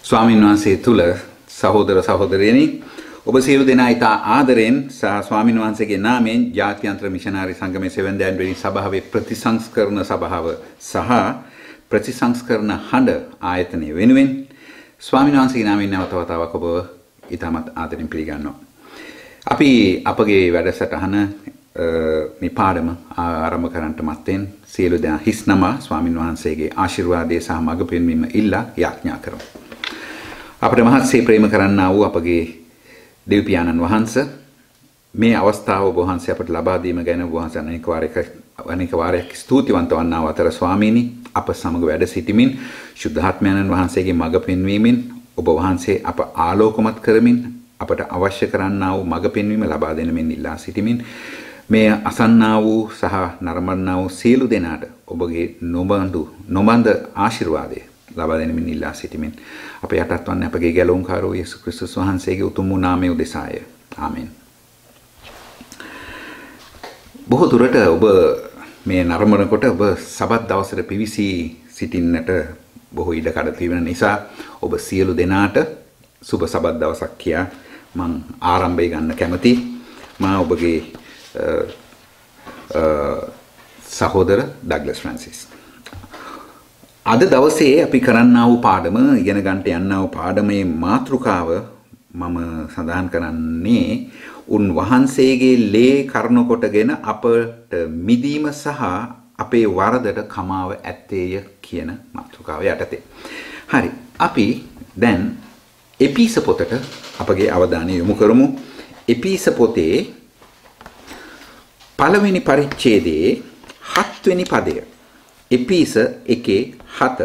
ස්වාමීන් වහන්සේ තුල සහෝදර සහෝදරියනි ඔබ සියලු දෙනා ඊට ආදරෙන් ස්වාමීන් වහන්සේගේ නාමයෙන් ජාත්‍යන්තර මිෂනාරි සංගමයේ සෙවන්දෑන් වෙනි සභාවේ ප්‍රතිසංස්කරණ සභාව සහ ප්‍රතිසංස්කරණ හඬ ආයතනය වෙනුවෙන් ස්වාමීන් වහන්සේගේ නාමයෙන් නැවත වතාවක් ඔබ ඊටමත් ආදරෙන් පිළිගන්නවා. අපි අපගේ වැඩසටහන මේ පාඩම ආරම්භ කරන්නට මත්තෙන් සියලු දෙනා හිස් නම ස්වාමීන් වහන්සේගේ ආශිර්වාදයේ සහ මඟ පෙන්වීම ඉල්ලා යාඥා කරමු. අපේ මහත්සේ ප්‍රේම කරන්නා වූ අපගේ දෙව් පියාණන් වහන්සේ මේ අවස්ථාව ඔබ වහන්සේ අපට ලබා දීම ගැන ඔබ වහන්සේ අනේක වාරයක් ස්තුතිවන්ත වන්නා වූ අතර ස්වාමීනි අප සමග වැඩ සිටිමින් ශුද්ධාත්මයන්න් වහන්සේගේ මඟ පෙන්වීමෙන් ඔබ වහන්සේ අප ආලෝකමත් කරමින් අපට අවශ්‍ය කරන්නා වූ මඟ පෙන්වීම ලබා දෙන මෙන් ඉල්ලා සිටිමින් මේ අසන්නා වූ සහ නරඹන්නා වූ සියලු දෙනාට ඔබගේ නොබඳ ආශිර්වාදය ලබා දෙන මෙන් ඉල්ලා සිටිමින් අප යටත් වන්නේ අපගේ ගැලවුම්කාරෝ යේසුස් ක්‍රිස්තුස් වහන්සේගේ උතුම් වූ නාමයේ උදෙසාය. ආමෙන්. බොහෝ දුරට ඔබ මේ නරඹනකොට ඔබ සබත් දවසට පිවිසී සිටින්නට බොහෝ ඉඩ කඩ තිබෙන නිසා ඔබ සියලු දෙනාට සුබ සබත් දවසක් කියා මම ආරම්භය ගන්න කැමති. මා ඔබගේ සහෝදර ඩග්ලස් ෆ්‍රැන්සිස්. අද දවසේ අපි කරන්නා වූ පාඩම ඉගෙන ගන්නට යන්නා වූ පාඩමේ මාතෘකාව මම සඳහන් කරන්නේ උන්වහන්සේගේ ලේ කරුණ කොටගෙන අපට මිදීම සහ අපේ වරදට කමාව ඇත්තේය කියන මාතෘකාව යටතේ. හරි. අපි දැන් එපීස පොතට අපගේ අවධානය යොමු කරමු. එපීස පොතේ පළවෙනි පරිච්ඡේදයේ 7 වෙනි පදය. එපීස 1:7.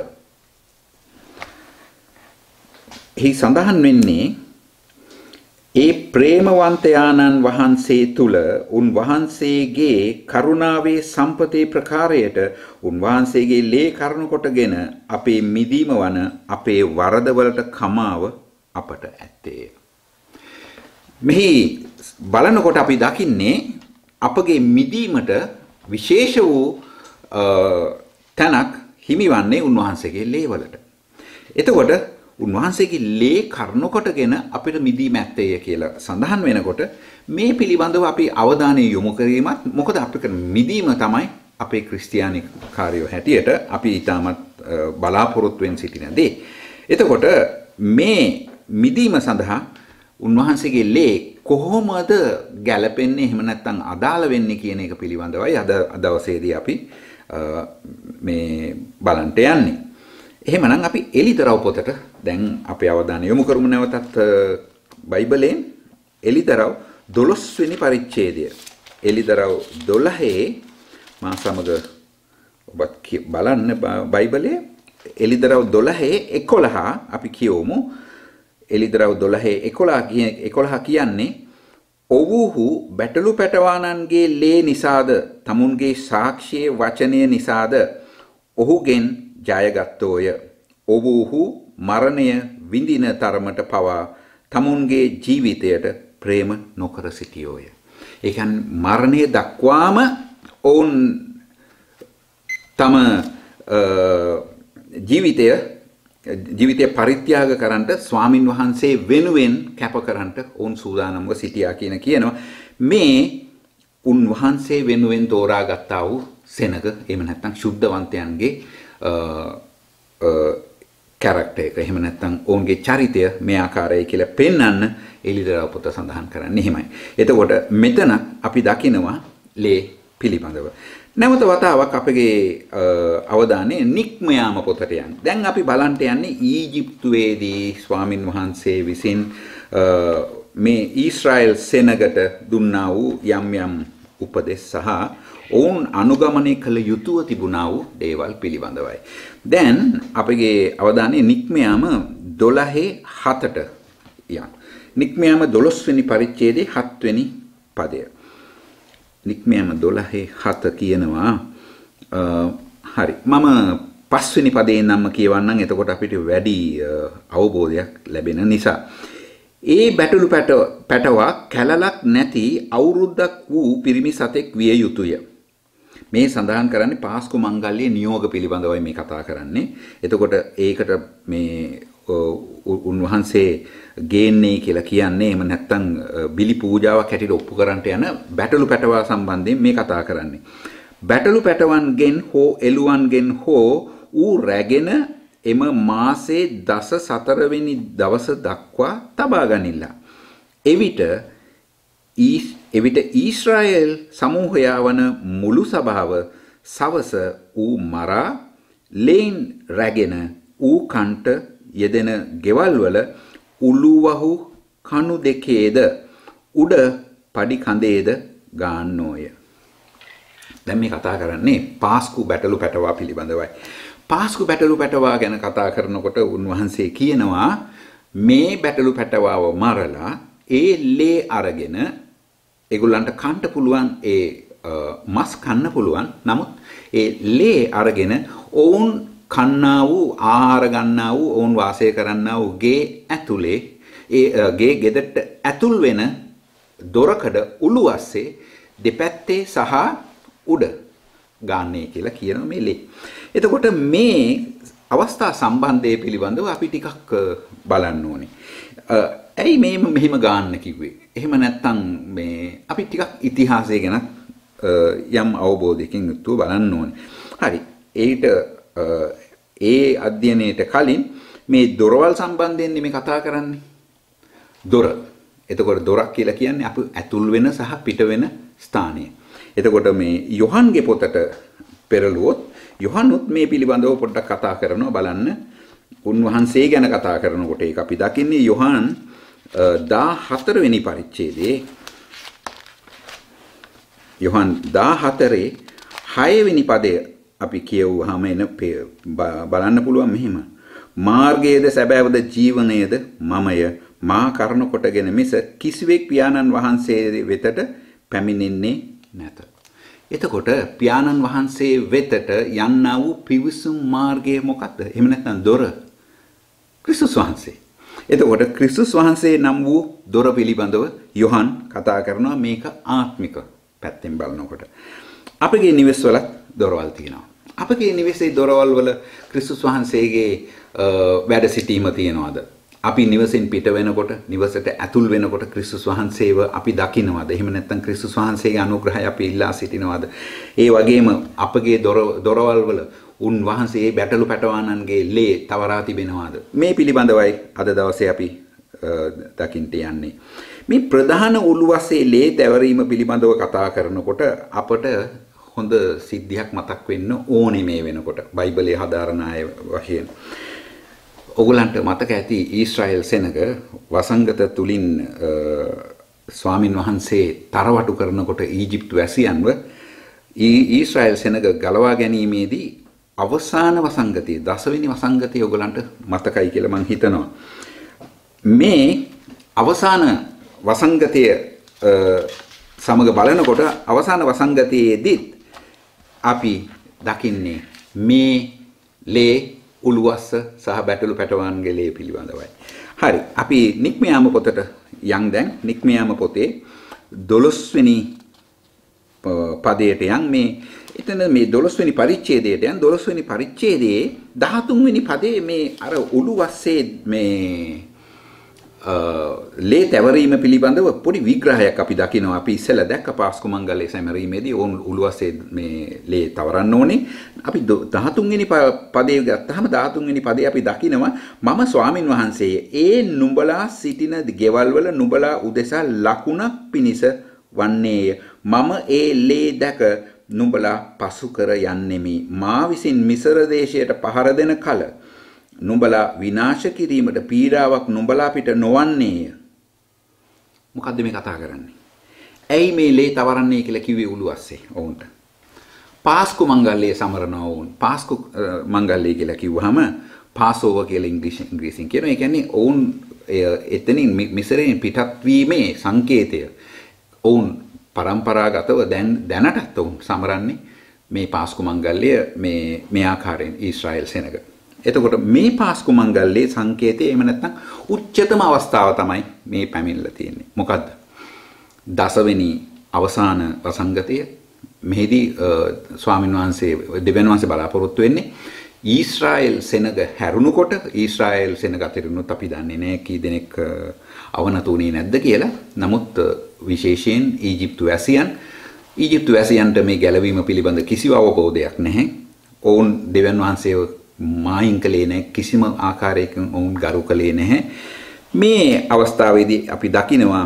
එහි සඳහන් වෙන්නේ ඒ ප්‍රේමවන්තයාණන් වහන්සේ තුල උන්වහන්සේගේ කරුණාවේ සම්පතේ ප්‍රකාරයට උන්වහන්සේගේ ලේ කරුණ කොටගෙන අපේ මිදීම වන අපේ වරදවලට කමාව අපට ඇත්තේ. මෙහි බලනකොට අපි දකින්නේ අපගේ මිදීමට විශේෂ වූ තැනක් හිමිවන්නේ උන්වහන්සේගේ ලේවලට. එතකොට උන්වහන්සේගේ ලේ කරුණ කොටගෙන අපිට මිදීම ඇත්තේ කියලා සඳහන් වෙනකොට මේ පිළිබඳව අපි අවධානය යොමු කිරීමත් මොකද අපිට මිදීම තමයි අපේ ක්‍රිස්තියානි කාර්යය හැටියට අපි ඊටමත් බලාපොරොත්තු වෙන සිටින දේ. එතකොට මේ මිදීම සඳහා උන්වහන්සේගේ ලේ කොහොමද ගැලපෙන්නේ එහෙම නැත්නම් අදාළ වෙන්නේ කියන එක පිළිබඳවයි අද දවසේදී අපි මේ බලන්ට යන්නේ. එහෙමනම් අපි එලිදරව් පොතට දැන් අපේ අවධානය යොමු කරමු නැවතත් බයිබලයෙන් එලිදරව් 12 වෙනි පරිච්ඡේදය. එලිදරව් 12 මා සමග ඔබත් බලන්න බයිබලයේ එලිදරව් 12:11 අපි කියවමු. එලිදරව් 12:11 කියන්නේ ඔව්හු බැටළු පැටවානන්ගේ ලේ නිසාද තමුන්ගේ සාක්ෂියේ වචනය නිසාද ඔහුගෙන් ජයගත්තෝය. ඔව්හු මරණය විඳින තරමට පවා තමුන්ගේ ජීවිතයට ප්‍රේම නොකර සිටියෝය. ඒ කියන්නේ මරණය දක්වාම ඔවුන් තම ජීවිතය පරිත්‍යාග කරන්නට ස්වාමින් වහන්සේ වෙනුවෙන් කැප කරන්නට ඔවුන් සූදානම්ව සිටියා කියනවා. මේ උන්වහන්සේ වෙනුවෙන් තෝරාගත්තා වූ සෙනග එහෙම නැත්නම් ශුද්ධවන්තයන්ගේ කැරක්ටර් එක එහෙම නැත්නම් ඔවුන්ගේ චරිතය මේ ආකාරයයි කියලා පෙන්වන්න එලිදරව් පොත සඳහන් කරන්නේ එහෙමයි. එතකොට මෙතන අපි දකිනවා ලේ පිළිබඳව. නැවත වතාවක් අපගේ අවධානය නික්ම යාම පොතට යන්න. දැන් අපි බලන්න යන්නේ ඊජිප්තුවේදී ස්වාමින් වහන්සේ විසින් මේ ඊශ්‍රායෙල් සෙනගට දුන්නා වූ යම් උපදෙස් සහ ඔවුන් අනුගමනය කළ යුතුව තිබුණා වූ දේවල් පිළිබඳවයි. දැන් අපගේ අවධානය නික්ම යාම 12:7ට යන්න. නික්ම යාම 12 වෙනි පරිච්ඡේදයේ 7 වෙනි පදය. නික්ම යාම 12:7 කියනවා හරි. මම 5 වෙනි පදේ නම් කියවන්නම්. එතකොට අපිට වැඩි අවබෝධයක් ලැබෙන නිසා. ඒ බැටළු පැටවා කැලලක් නැති අවුරුද්දක් වූ පිරිමි සතෙක් විය යුතුය. මේ සඳහන් කරන්නේ පාස්කු මංගල්‍යයේ නියෝග පිළිබඳවයි මේ කතා කරන්නේ. එතකොට ඒකට මේ උන්වහන්සේ ගේන්නේ කියලා කියන්නේ එහෙම නැත්නම් බිලි පූජාවක් හැටියට ඔප්පු කරන්නට යන බැටළු පැටවා සම්බන්ධයෙන් මේ කතා කරන්නේ. බැටළු පැටවන්ගෙන් හෝ එළුවන්ගෙන් හෝ ඌ රැගෙන එම මාසේ 14 වෙනි දවස දක්වා තබා ගනිලා. එවිට ඊශ්‍රායෙල් සමූහය වන මුළු සභාව සවස ඌ මරා ලේන් රැගෙන ඌ කන්ට යෙදෙන ගෙවල් වල උළුවහු කණු දෙකේද උඩ පඩි කඳේද ගන්නෝය. දැන් මේ කතා කරන්නේ පාස්කු බැටළු පැටවා පිළිබඳවයි. පාස්කු බැටළු පැටවා ගැන කතා කරනකොට උන්වහන්සේ කියනවා මේ බැටළු පැටවාව මරලා ඒ ලේ අරගෙන ඒගොල්ලන්ට කන්න පුළුවන් ඒ මස් කන්න පුළුවන්. නමුත් ඒ ලේ අරගෙන ඔවුන් කන්නා වූ ආහාර ගන්නා වූ ඔවුන් වාසය කරන්නා වූ ගේ ඇතුලේ ඒ ගේ ගෙදරට ඇතුල් වෙන දොරකඩ උළුවස්සේ දෙපැත්තේ සහ උඩ ගාන්නේ කියලා කියන මේ ලේ. එතකොට මේ අවස්ථා සම්බන්ධය පිළිබඳව අපි ටිකක් බලන්න ඕනේ. ඇයි මෙහෙම ගාන්න කිව්වේ? එහෙම නැත්නම් මේ අපි ටිකක් ඉතිහාසය ගැන යම් අවබෝධයකින් යුතුව බලන්න ඕනේ. හරි. ඒ අධ්‍යයනයට කලින් මේ දොරවල් සම්බන්ධයෙන් මේ කතා කරන්නේ. දොර. එතකොට දොරක් කියලා කියන්නේ අපි ඇතුල් වෙන සහ පිට වෙන ස්ථානය. එතකොට මේ යොහන්ගේ පොතට පෙරළුවොත් යොහනුත් මේ පිළිබඳව පොඩ්ඩක් කතා කරනවා බලන්න. උන්වහන්සේ ගැන කතා කරනකොට ඒක අපි දකින්නේ යොහන් 14 වෙනි පරිච්ඡේදයේ යොහන් 14 6 වෙනි පදය අපි කියවුවාම එන බලන්න පුළුවන් මෙහෙම. මාර්ගයේද සැබෑවද ජීවනයේද මමය මා කරන කොටගෙන මිස කිසිවෙක් පියාණන් වහන්සේ වෙතට පැමිණෙන්නේ නැත. එතකොට පියාණන් වහන්සේ වෙතට යන්නා වූ පිවිසුම් මාර්ගය මොකක්ද? එහෙම නැත්නම් දොර ක්‍රිස්තුස් වහන්සේ. එතකොට ක්‍රිස්තුස් වහන්සේ නම් වූ දොර පිළිබඳව යොහන් කතා කරනවා මේක ආත්මික පැත්තෙන් බලනකොට. අපගේ නිවෙස්වල දොරවල් තියෙනවා. අපගේ නිවෙසේ දොරවල් වල ක්‍රිස්තුස් වහන්සේගේ වැඩ සිටීම තියෙනවද? අපි නිවසෙන් පිට වෙනකොට නිවසට ඇතුල් වෙනකොට ක්‍රිස්තුස් වහන්සේව අපි දකින්නවද? එහෙම නැත්නම් ක්‍රිස්තුස් වහන්සේගේ අනුග්‍රහය අපි ඉල්ලා සිටිනවද? ඒ වගේම අපගේ දොරවල් වල උන්වහන්සේ බැටළු පැටවානන්ගේ ලේ තවරා තිබෙනවද? මේ පිළිබඳවයි අද දවසේ අපි දකින්නට යන්නේ. මේ ප්‍රධාන උළුවස්සේ ලේ තැවරීම පිළිබඳව කතා කරනකොට අපට හොඳ සිද්ධියක් මතක් වෙන්න ඕනේ මේ වෙනකොට. බයිබලයේ හදාරන අය වශයෙන් ඔගලන්ට මතක ඇති ඊශ්‍රායෙල් සෙනග වසංගත තුලින් ස්වාමින් වහන්සේ තරවටු කරනකොට ඊජිප්තු වැසියන්ව ඊශ්‍රායෙල් සෙනග ගලවා ගැනීමේදී අවසාන වසංගතයේ 10 වෙනි වසංගතයේ ඔයගලන්ට මතකයි කියලා මම හිතනවා. මේ අවසාන වසංගතය සමග බලනකොට අවසාන වසංගතයේදී අපි දකින්නේ මේ ලේ උළුවස්ස සහ බැටළු පැටවන්ගේ ලේ පිළිබඳවයි. හරි. අපි නික්මයාම පොතට යන් දැන් නික්මයාම පොතේ 12 වෙනි පදයට යන් මේ එතන මේ 12 වෙනි පරිච්ඡේදයට යන් 12 වෙනි පරිච්ඡේදයේ 13 වෙනි පදයේ මේ අර උළුවස්සේ මේ ලේ තැවරීම පිළිබඳව පොඩි විග්‍රහයක් අපි දකිනවා. අපි ඉස්සෙල්ලා දැක්ක පාස්කු මංගල්‍යයේ සැමරීමේදී ඕන් උළුවස්සේ මේ ලේ තවරන්න ඕනේ. අපි 13 වෙනි පදේ ගත්තාම 13 වෙනි පදේ අපි දකිනවා මම ස්වාමින් වහන්සේ ඒ නුඹලා සිටින ගෙවල් වල නුඹලා උදෙසා ලකුණක් පිනිස වන්නේය. මම ඒ ලේ දැක නුඹලා පසු කර යන්නෙමි. මා විසින් මිසර දේශයට පහර දෙන කල නුඹලා විනාශ කිරීමට පීඩාවක් නුඹලා පිට නොවන්නේය. මොකද්ද මේ කතා කරන්නේ? ඇයි මේ ලේ තවරන්නේ කියලා කිව්වේ උළුවස්සේ ඔවුන්ට? පාස්කු මංගල්‍යයේ සමරනවා වුන්. පාස්කු මංගල්‍යය කියලා කිව්වහම පාසෝවර් කියලා ඉංග්‍රීසියෙන් කියනවා. ඒ කියන්නේ ඔවුන් එතනින් මිසරයෙන් පිටත් වීමේ සංකේතය. ඔවුන් පරම්පරාගතව දැනටත් ඔවුන් සමරන්නේ මේ පාස්කු මංගල්‍ය මේ ආකාරයෙන් ඊශ්‍රායෙල් සෙනග. එතකොට මේ පාස්කු මංගල්‍යයේ සංකේතය එහෙම නැත්නම් උච්චතම අවස්ථාව තමයි මේ පැමිණලා තියෙන්නේ. මොකද්ද? 10 වෙනි අවසාන වසංගතය. මෙහිදී ස්වාමින් වහන්සේ දෙවියන් වහන්සේ බලාපොරොත්තු වෙන්නේ ඊශ්‍රායෙල් සෙනග හැරුණුකොට ඊශ්‍රායෙල් සෙනග අතරිනුත් අපි දන්නේ නැහැ කී දෙනෙක් අවනතුනේ නැද්ද කියලා. නමුත් විශේෂයෙන් ඊජිප්තු වැසියන්ට මේ ගැලවීම පිළිබඳ කිසිව අවබෝධයක් නැහැ. ඔවුන් දෙවියන් වහන්සේව මායින් කළේ නැහැ. කිසිම ආකාරයකින් ඔවුන් ගරු කළේ නැහැ. මේ අවස්ථාවේදී අපි දකිනවා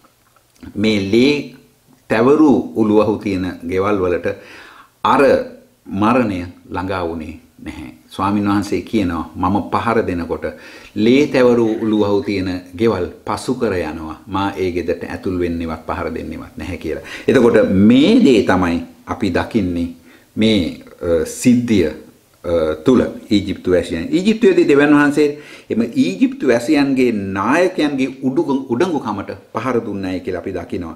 මේ ලේ තැවරු උළුවහු තියෙන ගෙවල් වලට අර මරණය ළඟා වුණේ නැහැ. ස්වාමීන් වහන්සේ කියනවා මම පහර දෙනකොට ලේ තැවරු උළුවහු තියෙන ගෙවල් පසු කර යනවා. මා ඒ ගෙදරට ඇතුල් වෙන්නේවත් පහර දෙන්නේවත් නැහැ කියලා. එතකොට මේ දේ තමයි අපි දකින්නේ මේ සිද්ධිය තුල ඊජිප්තු වැසියන්. ඊජිප්තුවේදී දෙවියන් වහන්සේ එම ඊජිප්තු වැසියන්ගේ නායකයන්ගේ උඩඟුකමට පහර දුන්නයි කියලා අපි දකිනවා.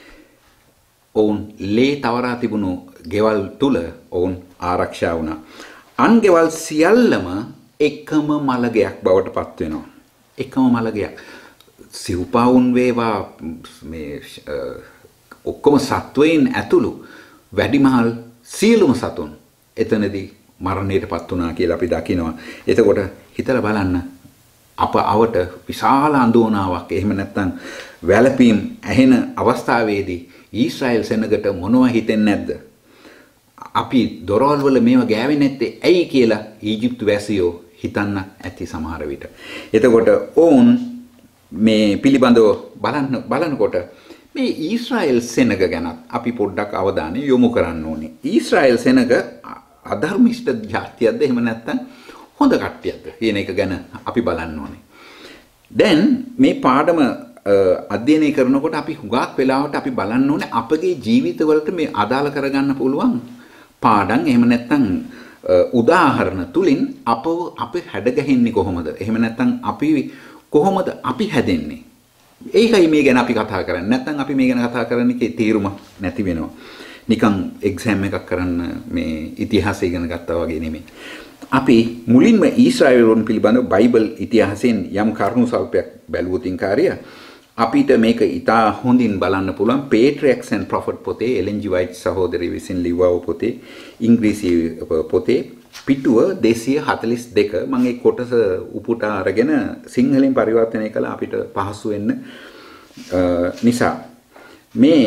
ඔවුන් ලේ තවරා තිබුණු ගෙවල් තුල ඔවුන් ආරක්ෂා වුණා. අන් ගෙවල් සියල්ලම එකම මළගයක් බවට පත් වෙනවා. එකම මළගයක්. සිව්පාවුන් වේවා මේ ඔක්කොම සත්වයින් ඇතුළු වැඩිමහල් සියලුම සතුන් එතනදී මරණයටපත් වුණා කියලා අපි දකිනවා. එතකොට හිතලා බලන්න අප අවට විශාල අඳෝනාවක් එහෙම නැත්නම් වැළපීම් ඇහෙන අවස්ථාවේදී ඊශ්‍රායෙල් සෙනගට මොනවා හිතෙන්නේ නැද්ද? අපි දොරවල් වල මේවා ගෑවෙන්නේ නැත්තේ ඇයි කියලා ඊජිප්තු වැසියෝ හිතන්න ඇති සමහර විට. එතකොට ඔවුන් මේ පිළිබඳව බලනකොට මේ ඊශ්‍රායෙල් සෙනග ගැන අපි පොඩ්ඩක් අවධානය යොමු කරන්න ඕනේ. ඊශ්‍රායෙල් සෙනග අධර්මිෂ්ඨ ජාතියක්ද එහෙම නැත්නම් හොඳ කට්ටියක්ද කියන එක ගැන අපි බලන්න ඕනේ. දැන් මේ පාඩම අධ්‍යයනය කරනකොට අපි හුඟක් වෙලාවට අපි බලන්න ඕනේ අපගේ ජීවිතවලට මේ අදාළ කරගන්න පුළුවන් පාඩම් එහෙම නැත්නම් උදාහරණ තුලින් අප හැඩගැහෙන්නේ කොහොමද? එහෙම නැත්නම් අපි කොහොමද අපි හැදෙන්නේ? ඒකයි මේ ගැන අපි කතා කරන්නේ. නැත්නම් අපි මේ ගැන කතා කරන්නේ තීරුම නැති වෙනවා. නිකන් එක්සෑම් එකක් කරන්න මේ ඉතිහාසය ඉගෙන ගත්තා වගේ නෙමෙයි. අපි මුලින්ම ඊශ්‍රායෙල්වන් පිළිබඳව බයිබල් ඉතිහාසයෙන් යම් කරුණු සල්පයක් බැලුවොතින් කාර්යය අපිට මේක ඉතා හොඳින් බලන්න පුළුවන් Patriarchs and Prophet පොතේ එලෙන් ජි වයිට් සහෝදරය විසින් ලිව්වා පොතේ ඉංග්‍රීසි පොතේ පිටුව 242 මම ඒ කොටස උපුටා අරගෙන සිංහලෙන් පරිවර්තනය කළා අපිට පහසු වෙන්න නිසා මේ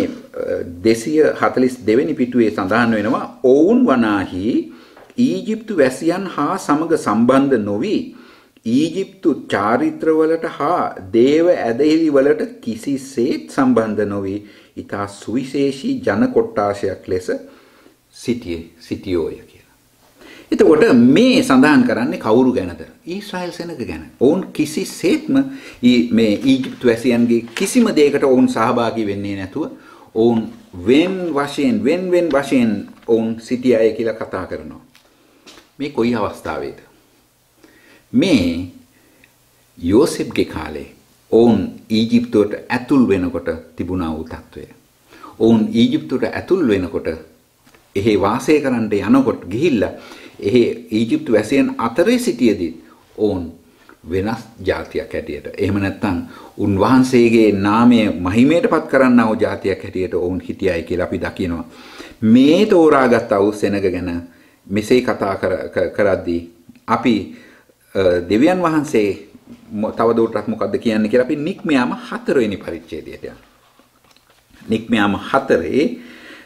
242 වෙනි පිටුවේ සඳහන් වෙනවා ඔවුන් වනාහි ඊජිප්තු වැසියන් හා සමග සම්බන්ධ නොවි ඊජිප්තු චාරිත්‍රවලට හා දේව ඇදහිලි වලට කිසිසේත් සම්බන්ධ නොවි ඊතා සුවිශේෂී ජන කොට්ටාශයක් ලෙස සිටියෝය කියලා. එතකොට මේ සඳහන් කරන්නේ කවුරු ගැනද? ඊශ්‍රායෙල් සෙනග ගැන. ඔවුන් කිසිසේත්ම මේ ඊජිප්තු වැසියන්ගේ කිසිම දෙයකට ඔවුන් සහභාගී වෙන්නේ නැතුව ඔවුන් වෙන් වශයෙන් ඔවුන් සිටියයි කියලා කතා කරනවා. මේ කොයි අවස්ථාවේද? මේ යෝසෙෆ්ගේ කාලේ ඔවුන් ඊජිප්තුවට ඇතුල් වෙනකොට තිබුණා වූ තත්වය. ඔවුන් ඊජිප්තුවට ඇතුල් වෙනකොට එහි වාසය කරන්න යනකොට ගිහිල්ලා එහි ඊජිප්තු වැසියන් අතරේ සිටියේදී ඔවුන් වෙනස් ජාතියක් හැටියට එහෙම නැත්නම් උන්වහන්සේගේ නාමය මහිමයටපත් කරන්නා වූ ජාතියක් හැටියට ඔවුන් හිටියයි කියලා අපි දකිනවා. මේ තෝරාගත් වූ සෙනග ගැන මෙසේ කතා කරද්දී අපි දෙවියන් වහන්සේ තවදුරටත් මොකද්ද කියන්නේ කියලා අපි නික්මයාම 4 වෙනි පරිච්ඡේදයට යනවා. නික්මයාම 4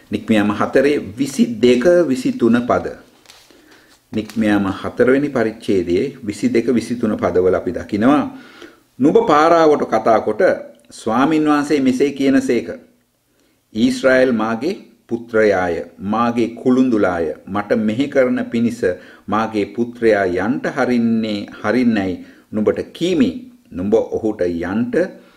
22 23 පද. නික්මයාම 4 වෙනි පරිච්ඡේදයේ 22 23 පදවල අපි දකිනවා නුඹ පාරාවට කතා කොට ස්වාමින් වහන්සේ මෙසේ කියනසේක ඊශ්‍රායෙල් මාගේ පුත්‍රයාය මාගේ කුළුඳුලාය මට මෙහි කරන පිනිස මාගේ පුත්‍රයා යන්ට හරින්නයි නුඹට කීමි නුඹ ඔහුට යන්ට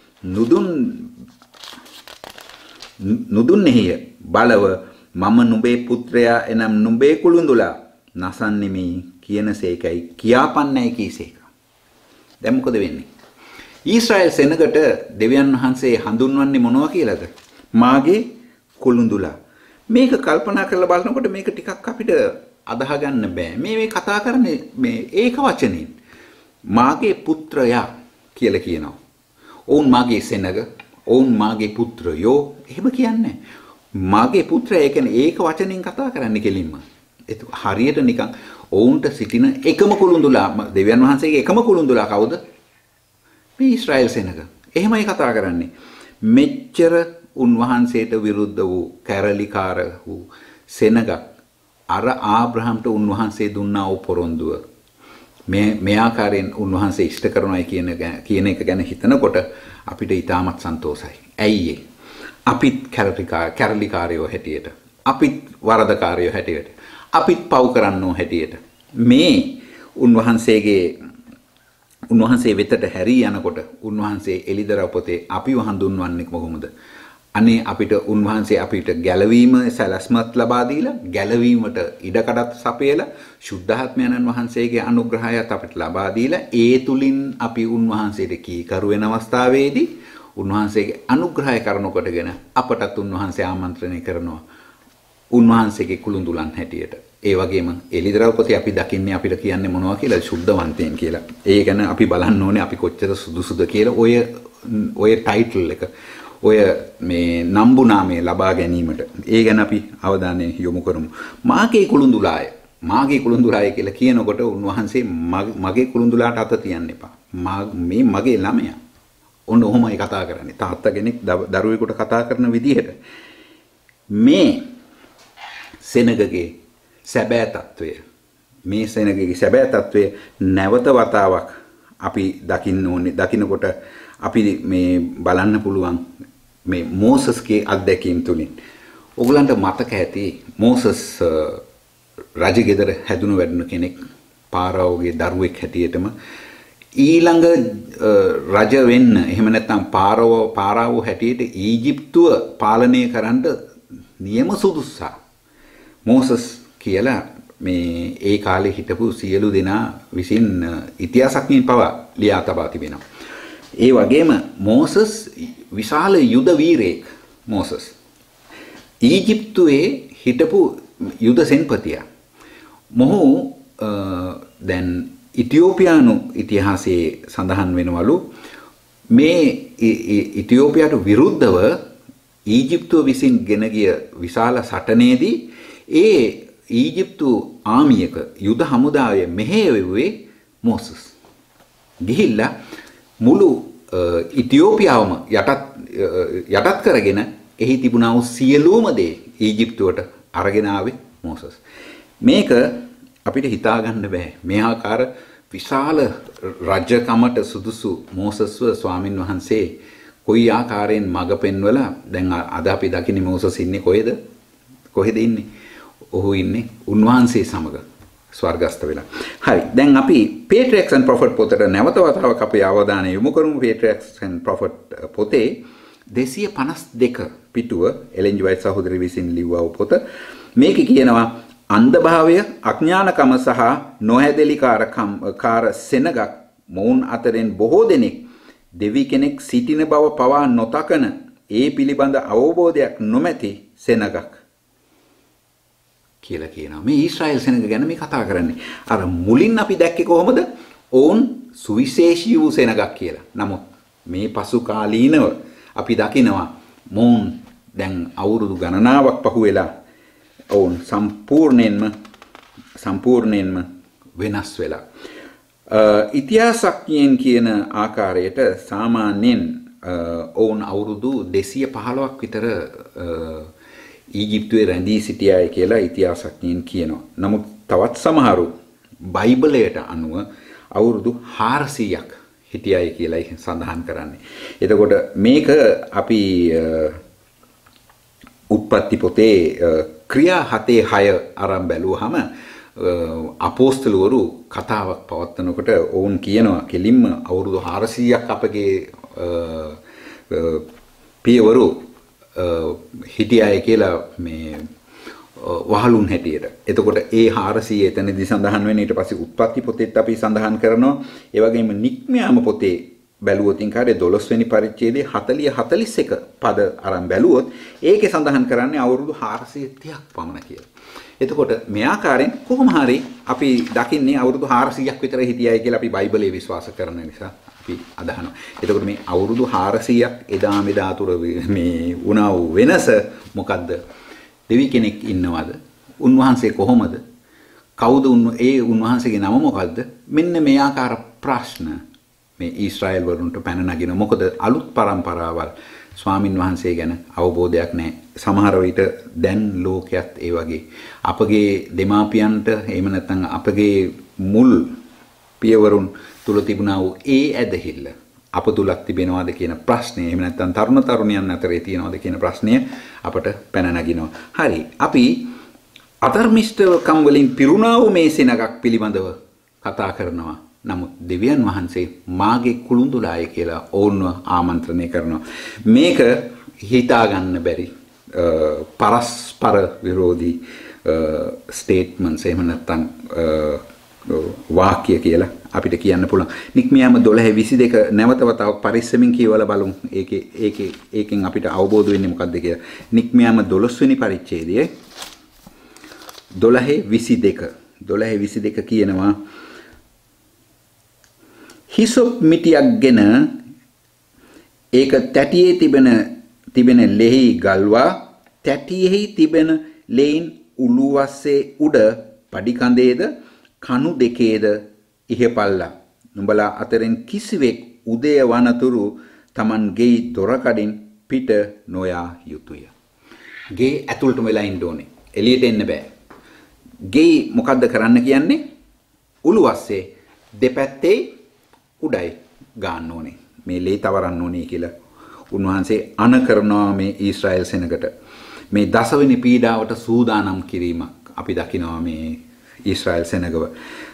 නුදුන්නේය බලව මම නුඹේ පුත්‍රයා එනම් නුඹේ කුළුඳුලා නසන්නෙමි කියනසේකයි කියාපන්නයි කීසේක. දැන් මොකද වෙන්නේ? ඊශ්‍රායෙල් සෙනගට දෙවියන් වහන්සේ හඳුන්වන්නේ මොනවා කියලාද? මාගේ කුළුඳුලා. මේක කල්පනා කරලා බලනකොට මේක ටිකක් අපිට අදාහ ගන්න බෑ. මේ කතා කරන්නේ මේ ඒක වචනෙන්. මාගේ පුත්‍රයා කියලා කියනවා. ඔවුන් මාගේ සෙනග, ඔවුන් මාගේ පුත්‍රයෝ එහෙම කියන්නේ. මාගේ පුත්‍රයා කියන්නේ ඒක වචනෙන් කතා කරන්නේ කෙලින්ම. ඒක හරියට නිකන් ඔවුන්ට සිටින එකම කුළුඳුලා දෙවියන් වහන්සේගේ එකම කුළුඳුලා කවුද? මේ ඊශ්‍රායෙල් සෙනඟ. එහෙමයි කතා කරන්නේ. මෙච්චර උන්වහන්සේට විරුද්ධ වූ කැරලිකාර වූ සෙනඟක් අර ආබ්‍රහම්ට උන්වහන්සේ දුන්නා වූ පොරොන්දුව මේ ආකාරයෙන් උන්වහන්සේ ඉෂ්ට කරනවායි කියන එක ගැන හිතනකොට අපිට ඊටමත් සන්තෝෂයි. ඇයි අපිත් කැරලිකාරයෝ හැටියට, අපිත් වරදකාරයෝ හැටියට, අපිත් පව් කරන්නෝ හැටියට මේ උන්වහන්සේ වෙතට හැරී යනකොට උන්වහන්සේ එලිදරව් පොතේ අපිව හඳුන්වන්නේ කොහොමද? අනේ අපිට උන්වහන්සේ අපිට ගැලවීම සැලැස්මත් ලබා දීලා ගැලවීමට ඉඩකඩත් සපයලා ශුද්ධාත්මයන්න් වහන්සේගේ අනුග්‍රහයත් අපිට ලබා දීලා ඒ තුලින් අපි උන්වහන්සේට කීකරු වෙන අවස්ථාවේදී උන්වහන්සේගේ අනුග්‍රහය කරනකොටගෙන අපටත් උන්වහන්සේ ආමන්ත්‍රණය කරනවා උන්වහන්සේගේ කුළුඳුලන් හැටියට. ඒ වගේම එලිදරව් පොතේ අපි දකින්නේ අපිට කියන්නේ මොනවා කියලා? ශුද්ධවන්තයන් කියලා. ඒ ගැන අපි බලන්න ඕනේ අපි කොච්චර සුදුසුද කියලා ඔය ටයිටල් එක ඔය මේ නම්බු නාමය ලබා ගැනීමට ඒ ගැන අපි අවධානය යොමු කරමු. මාගේ කුළුඳුලාය කියලා කියනකොට උන්වහන්සේ මගේ කුළුඳුලාට අත තියන්න එපා. මේ මගේ ළමයා. ඔන්න ඔහොමයි කතා කරන්නේ. තාත්තා කෙනෙක් දරුවෙකුට කතා කරන විදිහට මේ සෙනගගේ සැබෑ తত্ত্বය නැවත වතාවක් අපි දකින්න ඕනේ. දකින්නකොට අපි මේ බලන්න පුළුවන් මේ මෝසස්ගේ අත්දැකීම් තුලින්. ඔයගලන්ට මතක ඇති මෝසස් රජගෙදර හැදුණු වැඩුණු කෙනෙක්, පාරාවෝගේ දරුවෙක් හැටියටම ඊළඟ රජ වෙන්න, එහෙම නැත්නම් පාරාවෝ හැටියට ඊජිප්තුව පාලනය කරන්න නියම සුදුස්සා මෝසස් කියලා මේ ඒ කාලේ හිටපු සියලු දෙනා විසින් ඉතිහාසඥයින් පවා ලියා තබා තිබෙනවා. ඒ වගේම මෝසස් විශාල යුද වීරයෙක්. මෝසස් ඊජිප්තුවේ හිටපු යුද සෙන්පතියා. මොහු දැන් ඉතියෝපියානු ඉතිහාසයේ සඳහන් වෙනවලු මේ ඉතියෝපියාට විරුද්ධව ඊජිප්තුව විසින් ගෙන ගිය විශාල සටනේදී ඒ ඊජිප්තු ආමියක යුද හමුදාවේ මෙහෙයවෙන්නේ මෝසස්. ගිහිල්ලා මුළු ඉතියෝපියාවම යටත් කරගෙන එහි තිබුණා වූ සියලුම දේ ඊජිප්තුවට අරගෙන ආවේ මෝසස්. මේක අපිට හිතා ගන්න බෑ. මේ ආකාර විශාල රජකමට සුදුසු මෝසස්ව ස්වාමින් වහන්සේ කොයි ආකාරයෙන් මඟ පෙන්වලා දැන් අද අපි දකින්නේ මෝසස් ඉන්නේ කොහෙද ඉන්නේ? ඔහු ඉන්නේ උන්වහන්සේ සමග ස්වර්ගස්ත වෙලා. හරි. දැන් අපි Patriarchs and Prophets පොතට නැවත වතාවක් අපේ අවධානය යොමු කරමු. Patriarchs and Prophets පොතේ 252 පිටුව එලෙන් ජි වයිට් සහෝදරි විසින් ලිව්වා පොත. මේකේ කියනවා අන්ධභාවය, අඥානකම සහ නොහැදෙලිකාර සෙනගක් මොවුන් අතරින් බොහෝ දෙනෙක් දෙවි කෙනෙක් සිටින බව පවා නොතකන ඒ පිළිබඳ අවබෝධයක් නොමැති සෙනගක් කියලා කියනවා. මේ ඊශ්‍රායෙල් සෙනඟ ගැන මේ කතා කරන්නේ. අර මුලින් අපි දැක්කේ කොහොමද? ඔවුන් සුවිශේෂී වූ සෙනඟක් කියලා. නමුත් මේ පසු කාලීනව අපි දකිනවා මොවුන් දැන් අවුරුදු ගණනාවක් පහුවෙලා ඔවුන් සම්පූර්ණයෙන්ම වෙනස් වෙලා. ඉතිහාසඥයන් කියන ආකාරයට සාමාන්‍යයෙන් ඔවුන් අවුරුදු 215ක් විතර ඊජිප්තුවේ රැඳී සිටියායි කියලා ඉතිහාසඥයන් කියනවා. නමුත් තවත් සමහරු බයිබලයට අනුව අවුරුදු 400ක් හිටියායි කියලායි සඳහන් කරන්නේ. එතකොට මේක අපි උත්පත්ති පොතේ ක්‍රියා 7:6 අරන් බැලුවාම අපෝස්තලවරු කතාවක් පවත්වනකොට ඔවුන් කියනවා කෙලින්ම අවුරුදු 400ක් අපගේ පියවරු හිටියයි කියලා මේ වහලුන් හැටියට. එතකොට ඒ 400 එතනදී සඳහන් වෙන ඊට පස්සේ උත්පත්ති පොතේත් අපි සඳහන් කරනවා. ඒ වගේම නික්මයාම පොතේ බැලුවොත් ඉන්කාරයේ 12 වෙනි පරිච්ඡේදයේ 40 41 පද අරන් බැලුවොත් ඒකේ සඳහන් කරන්නේ අවුරුදු 430ක් පමණ කියලා. එතකොට මේ ආකාරයෙන් කොහොම හරි අපි දකින්නේ අවුරුදු 400ක් විතර හිටියයි කියලා අපි බයිබලයේ විශ්වාස කරන නිසා අපි අදහනවා. එතකොට මේ අවුරුදු 400ක් එදා මෙදා තුර මේ වුණා වූ වෙනස මොකද්ද? දෙවි කෙනෙක් ඉන්නවද? උන්වහන්සේ කොහොමද? කවුද ඒ උන්වහන්සේගේ නම මොකද්ද? මෙන්න මේ ආකාර ප්‍රශ්න මේ ඊශ්‍රායෙල් වරුන්ට පැන නගින. මොකද අලුත් පරම්පරාවල් ස්වාමින් වහන්සේ ගැන අවබෝධයක් නැහැ. සමහර විට දැන් ලෝකයක් ඒ වගේ. අපගේ දෙමාපියන්ට එහෙම නැත්නම් අපගේ මුල් පියවරුන් තුල තිබුණා වූ ඒ ඇදහිල්ල අප තුලක් තිබෙනවද කියන ප්‍රශ්නය, එහෙම නැත්නම් තරුණ තරුණියන් අතරේ තියෙනවද කියන ප්‍රශ්නය අපට පැන නගිනවා. හරි. අපි අධර්මිෂ්ඨකම් වලින් පිරුණා වූ මේ සෙනගක් පිළිබඳව කතා කරනවා. නමුත් දෙවියන් වහන්සේ මාගේ කුළුඳුලාය කියලා ඕන්ව ආමන්ත්‍රණය කරනවා. මේක හිතා ගන්න බැරි පරස්පර විරෝධී ස්ටේට්මන්ට්ස්, එහෙම නැත්නම් වාක්‍ය කියලා අපිට කියන්න පුළුවන්. නික්මියාම 12:22 නැවත වතාවක් පරිස්සමින් කියවලා බලමු. ඒකෙන් අපිට අවබෝධ වෙන්නේ මොකක්ද කියලා. නික්මියාම 12 වෙනි පරිච්ඡේදයේ 12:22 කියනවා, හිසොප් මිටියක්ගෙන ඒක තැටියේ තිබෙන ලෙහි ගල්වා තැටියෙහි තිබෙන ලෙයින් උළුවස්සේ උඩ පඩිකඳේද කණු දෙකේද ඉහපල්ලා. නුඹලා අතරින් කිසිවෙක් උදය වනතුරු Taman ගෙයි දොරකඩින් පිට නොයා යුතුය. ගේ ඇතුළටම වෙලා ඉන්න ඕනේ. එළියට එන්න බෑ. ගෙයි මොකද්ද කරන්න කියන්නේ? උළුවස්සේ දෙපැත්තේ උඩයි ගන්න ඕනේ. මේ ලේ තවරන්න ඕනේ කියලා උන්වහන්සේ අණ කරනවා මේ ඊශ්‍රායෙල් සෙනගට. මේ දසවෙනි පීඩාවට සූදානම් කිරීමක් අපි දකිනවා මේ ඊශ්‍රායෙල් සෙනගව.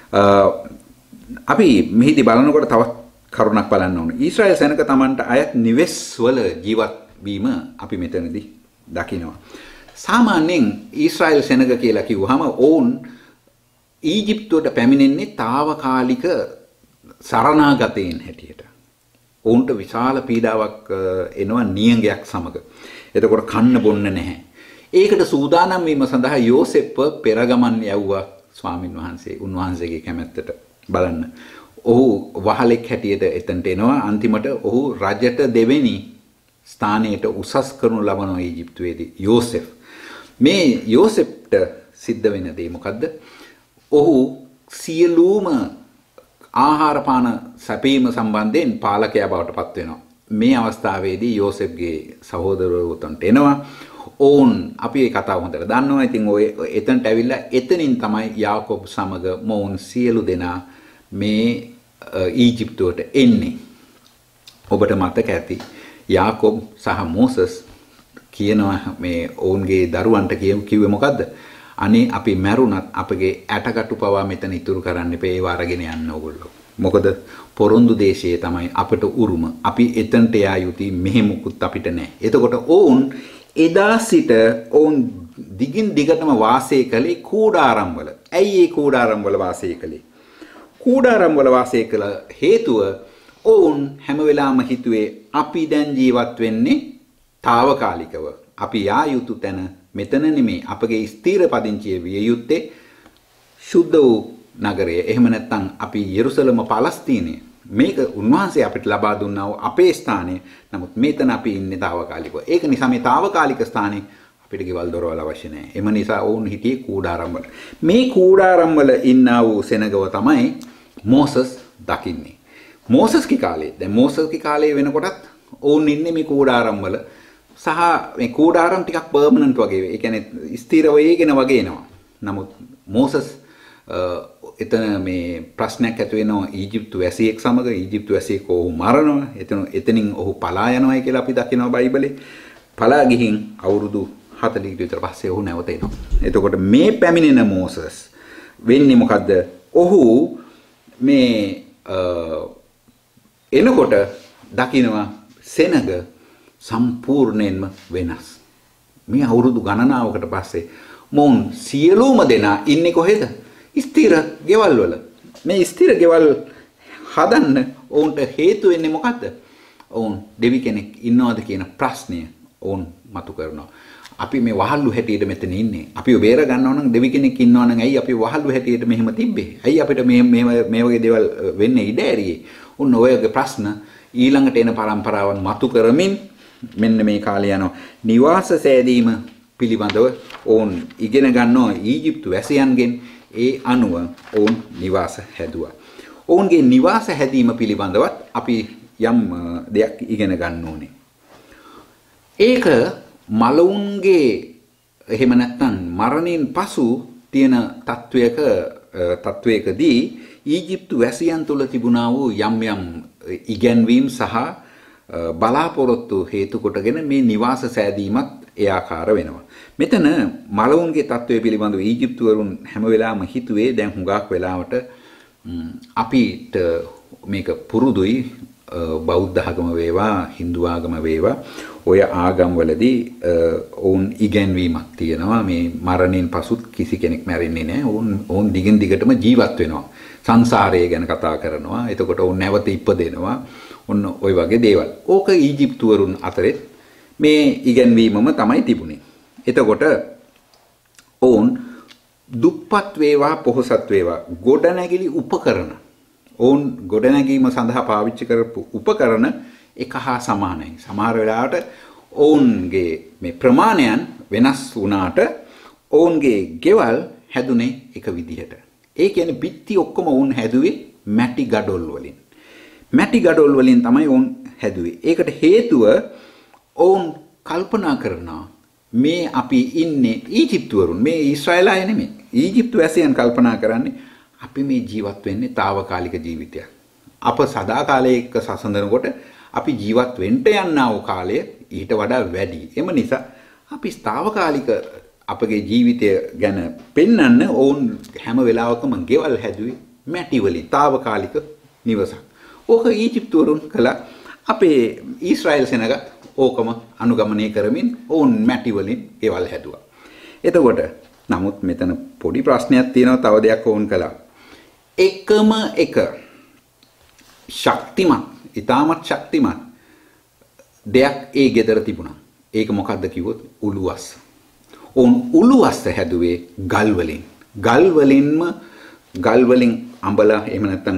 අපි මෙහිදී බලනකොට තවත් කරුණක් බලන්න ඕනේ. ඊශ්‍රායෙල් සෙනග Tamanට අයත් නිවෙස් වල ජීවත් වීම අපි මෙතනදී දකිනවා. සාමාන්‍යයෙන් ඊශ්‍රායෙල් සෙනග කියලා කිව්වහම ඔවුන් ඊජිප්තුවට පැමිණෙන්නේ తాවකාලික සරණාගතයින් හැටියට. ඔවුන්ට විශාල පීඩාවක් එනවා නියඟයක් සමග. එතකොට කන්න බොන්න නැහැ. ඒකට සූදානම් වීම සඳහා යෝසෙප්ව පෙරගමන් යවුවා ස්වාමින් වහන්සේ උන්වහන්සේගේ කැමැත්තට. බලන්න. ඔහු වහලෙක් හැටියට එතනට එනවා. අන්තිමට ඔහු රජට දෙවෙනි ස්ථානයට උසස් කරනු ලබනවා ඊජිප්තුවේදී යෝසෙෆ්. මේ යෝසෙප්ට සිද්ධ වෙන දේ මොකද්ද? ඔහු සියලුම ආහාර පාන සැපීම සම්බන්ධයෙන් පාලකයා බවට පත් වෙනවා. මේ අවස්ථාවේදී යෝසෙෆ්ගේ සහෝදරවරු උතන්ට එනවා. ඕන් අපි ඒ කතාව හොඳට දන්නවා. ඉතින් ඔය එතනට ඇවිල්ලා එතනින් තමයි යාකොබ් සමග මොවුන් සියලු දෙනා මේ ඊජිප්තුවට එන්නේ. ඔබට මතක ඇති යාකොබ් සහ මෝසස් කියනවා මේ ඔවුන්ගේ දරුවන්ට කිව්වේ මොකද්ද? අනේ අපි මැරුණත් අපගේ ඇටකටු පවා මෙතන ඉතුරු කරන්න එපා. ඒව අරගෙන යන්න ඕගොල්ලෝ. මොකද පොරොන්දු දේශයේ තමයි අපට උරුම. අපි එතනට යා යුතුයි. මෙහෙ මුකුත් අපිට නැහැ. එතකොට ඔවුන් එදා සිට ඔවුන් දිගින් දිගටම වාසය කළේ කූඩාරම්වල. ඇයි ඒ කූඩාරම්වල වාසය කළේ? කූඩාරම්වල වාසය කළ හේතුව ඔවුන් හැම වෙලාවම හිතුවේ අපි දැන් ජීවත් වෙන්නේ తాවකාලිකව. අපි යා යුතු තැන මෙතන නෙමෙයි. අපගේ ස්ථීර පදිංචිය විය යුත්තේ සුද්ධ වූ නගරය. එහෙම නැත්නම් අපි යෙරුසලම පලස්තීනය. මේක උන්වහන්සේ අපිට ලබා දුන්නා වූ අපේ ස්ථානය. නමුත් මෙතන අපි ඉන්නේ తాවකාලිකව. ඒක නිසා මේ తాවකාලික ස්ථානේ අපිට ගෙවල් දොරවල් අවශ්‍ය නැහැ. එම නිසා ඔවුන් හිටියේ කූඩාරම්වල. මේ කූඩාරම්වල ඉන්නා වූ සෙනගව තමයි මෝසස් දකින්නේ. මෝසස්ගේ කාලේ. දැන් මෝසස්ගේ කාලේ වෙනකොටත් ඔවුන් ඉන්නේ මේ කූඩාරම්වල. සහ මේ කූඩාරම් ටිකක් පර්මනන්ට් වගේ. ඒ කියන්නේ ස්ථිර වේගෙන වගේ එනවා. නමුත් මෝසස් එතන මේ ප්‍රශ්නයක් ඇති වෙනවා ඊජිප්තු වැසියෙක් සමග. ඊජිප්තු වැසියෙක් ඔහු මරනවා. එතනින් ඔහු පලා යනවායි කියලා අපි දකිනවා බයිබලේ. පලා ගිහින් අවුරුදු 40 විතර පස්සේ ඔහු නැවත එනවා. එතකොට මේ පැමිණෙන මෝසස් වෙන්නේ මොකද්ද? ඔහු මේ එනකොට දකිනවා සෙනග සම්පූර්ණයෙන්ම වෙනස්. මේ අවුරුදු ගණනාවකට පස්සේ මොවුන් සියලුම දෙනා ඉන්නේ කොහෙද? ස්ථිර ගෙවල් වල. මේ ස්ථිර ගෙවල් හදන්න ඔවුන්ට හේතු වෙන්නේ මොකද්ද? ඔවුන් දෙවි කෙනෙක් ඉන්නවද කියන ප්‍රශ්නය ඔවුන් මතු කරනවා. අපි මේ වහල්ලු හැටියට මෙතන ඉන්නේ. අපිව බේර ගන්නව නම් දෙවි කෙනෙක් ඉන්නව නම් ඇයි අපි වහල්ලු හැටියට මෙහෙම තිබ්බේ? ඇයි අපිට මේ වගේ දේවල් වෙන්නේ ඉඩ ඇරියේ? උන් ඔයගේ ප්‍රශ්න ඊළඟට එන පරම්පරාවන් මතු කරමින් මෙන්න මේ කාලේ යනවා. නිවාස සෑදීම පිළිබඳව ඔවුන් ඉගෙන ගන්නවා ඊජිප්තු වැසියන්ගෙන්. ඒ අනුව ඔවුන් නිවාස හැදුවා. ඔවුන්ගේ නිවාස හැදීම පිළිබඳවත් අපි යම් දෙයක් ඉගෙන ගන්න ඕනේ. ඒක මලවුන්ගේ එහෙම නැත්නම් මරණයෙන් පසු තියෙන තත්වයකදී ඊජිප්තු වැසියන් තුළ තිබුණා වූ යම් යම් ඉගැන්වීම් සහ බලාපොරොත්තු හේතු කොටගෙන මේ නිවාස සෑදීමත් ඒ ආකාර වෙනවා. මෙතන මලවුන්ගේ තත්වය පිළිබඳව ඊජිප්තුවරුන් හැම වෙලාවෙම හිතුවේ දැන් හුඟක් වෙලාවට අපිට මේක පුරුදුයි බෞද්ධ ආගම වේවා හින්දු ආගම වේවා ඔය ආගම්වලදී ඔවුන් ඉගැන්වීමක් තියෙනවා මේ මරණයෙන් පසුත් කිසි කෙනෙක් මැරෙන්නේ නැහැ. ඔවුන් දිගින් දිගටම ජීවත් වෙනවා. සංසාරය ගැන කතා කරනවා. එතකොට ඔවුන් නැවත ඉපදෙනවා. ඔන්න ওই වගේ දේවල්. ඕක ඊජිප්තුවරුන් අතරේ මේ ඉගැන්වීමම තමයි තිබුණේ. එතකොට ඔවුන් දුප්පත් වේවා පොහොසත් වේවා ගොඩනැගිලි උපකරණ ඔවුන් ගොඩනැගීම සඳහා පාවිච්චි කරපු උපකරණ එක හා සමානයි. සමහර වෙලාවට ඔවුන්ගේ මේ ප්‍රමාණයන් වෙනස් වුණාට ඔවුන්ගේ ගෙවල් හැදුනේ එක විදිහට. ඒ කියන්නේ බිත්ති ඔක්කොම ඔවුන් හැදුවේ මැටි ගඩොල් වලින්. මැටි ගඩොල් වලින් තමයි ඔවුන් හැදුවේ. ඒකට හේතුව ඔවුන් කල්පනා කරනවා මේ අපි ඉන්නේ ඊජිප්තුවරුන් මේ ඊශ්‍රායල අය නෙමෙයි. ඊජිප්තු වැසියන් කල්පනා කරන්නේ අපි මේ ජීවත් වෙන්නේ తాවකාලික ජීවිතයක්. අප සදාකාලයක සසඳනකොට අපි ජීවත් වෙන්න යනා වූ කාලය ඊට වඩා වැඩි. එම නිසා අපි తాවකාලික අපගේ ජීවිතය ගැන පෙන්වන්න ඕන් හැම වෙලාවකම ගෙවල් හැදුවේ මැටි වලින් తాවකාලික නිවසක්. ඕක ඊජිප්තුවරුන් කළා. අපේ ඊශ්‍රායල් සෙනග ඕකම අනුගමනය කරමින් ඕන් මැටි වලින් ගෙවල් හැදුවා. එතකොට නමුත් මෙතන පොඩි ප්‍රශ්නයක් තියෙනවා. තව දෙයක් ඕන් කළා. එකම එක ශක්තිමත් ඊටමත් ශක්තිමත් දෙයක් ඒ ගෙදර තිබුණා. ඒක මොකද්ද කිව්වොත් උළුවස්ස. ඕන් උළුවස්ස හැදුවේ ගල් වලින්. ගල් වලින් අඹලා එහෙම නැත්නම්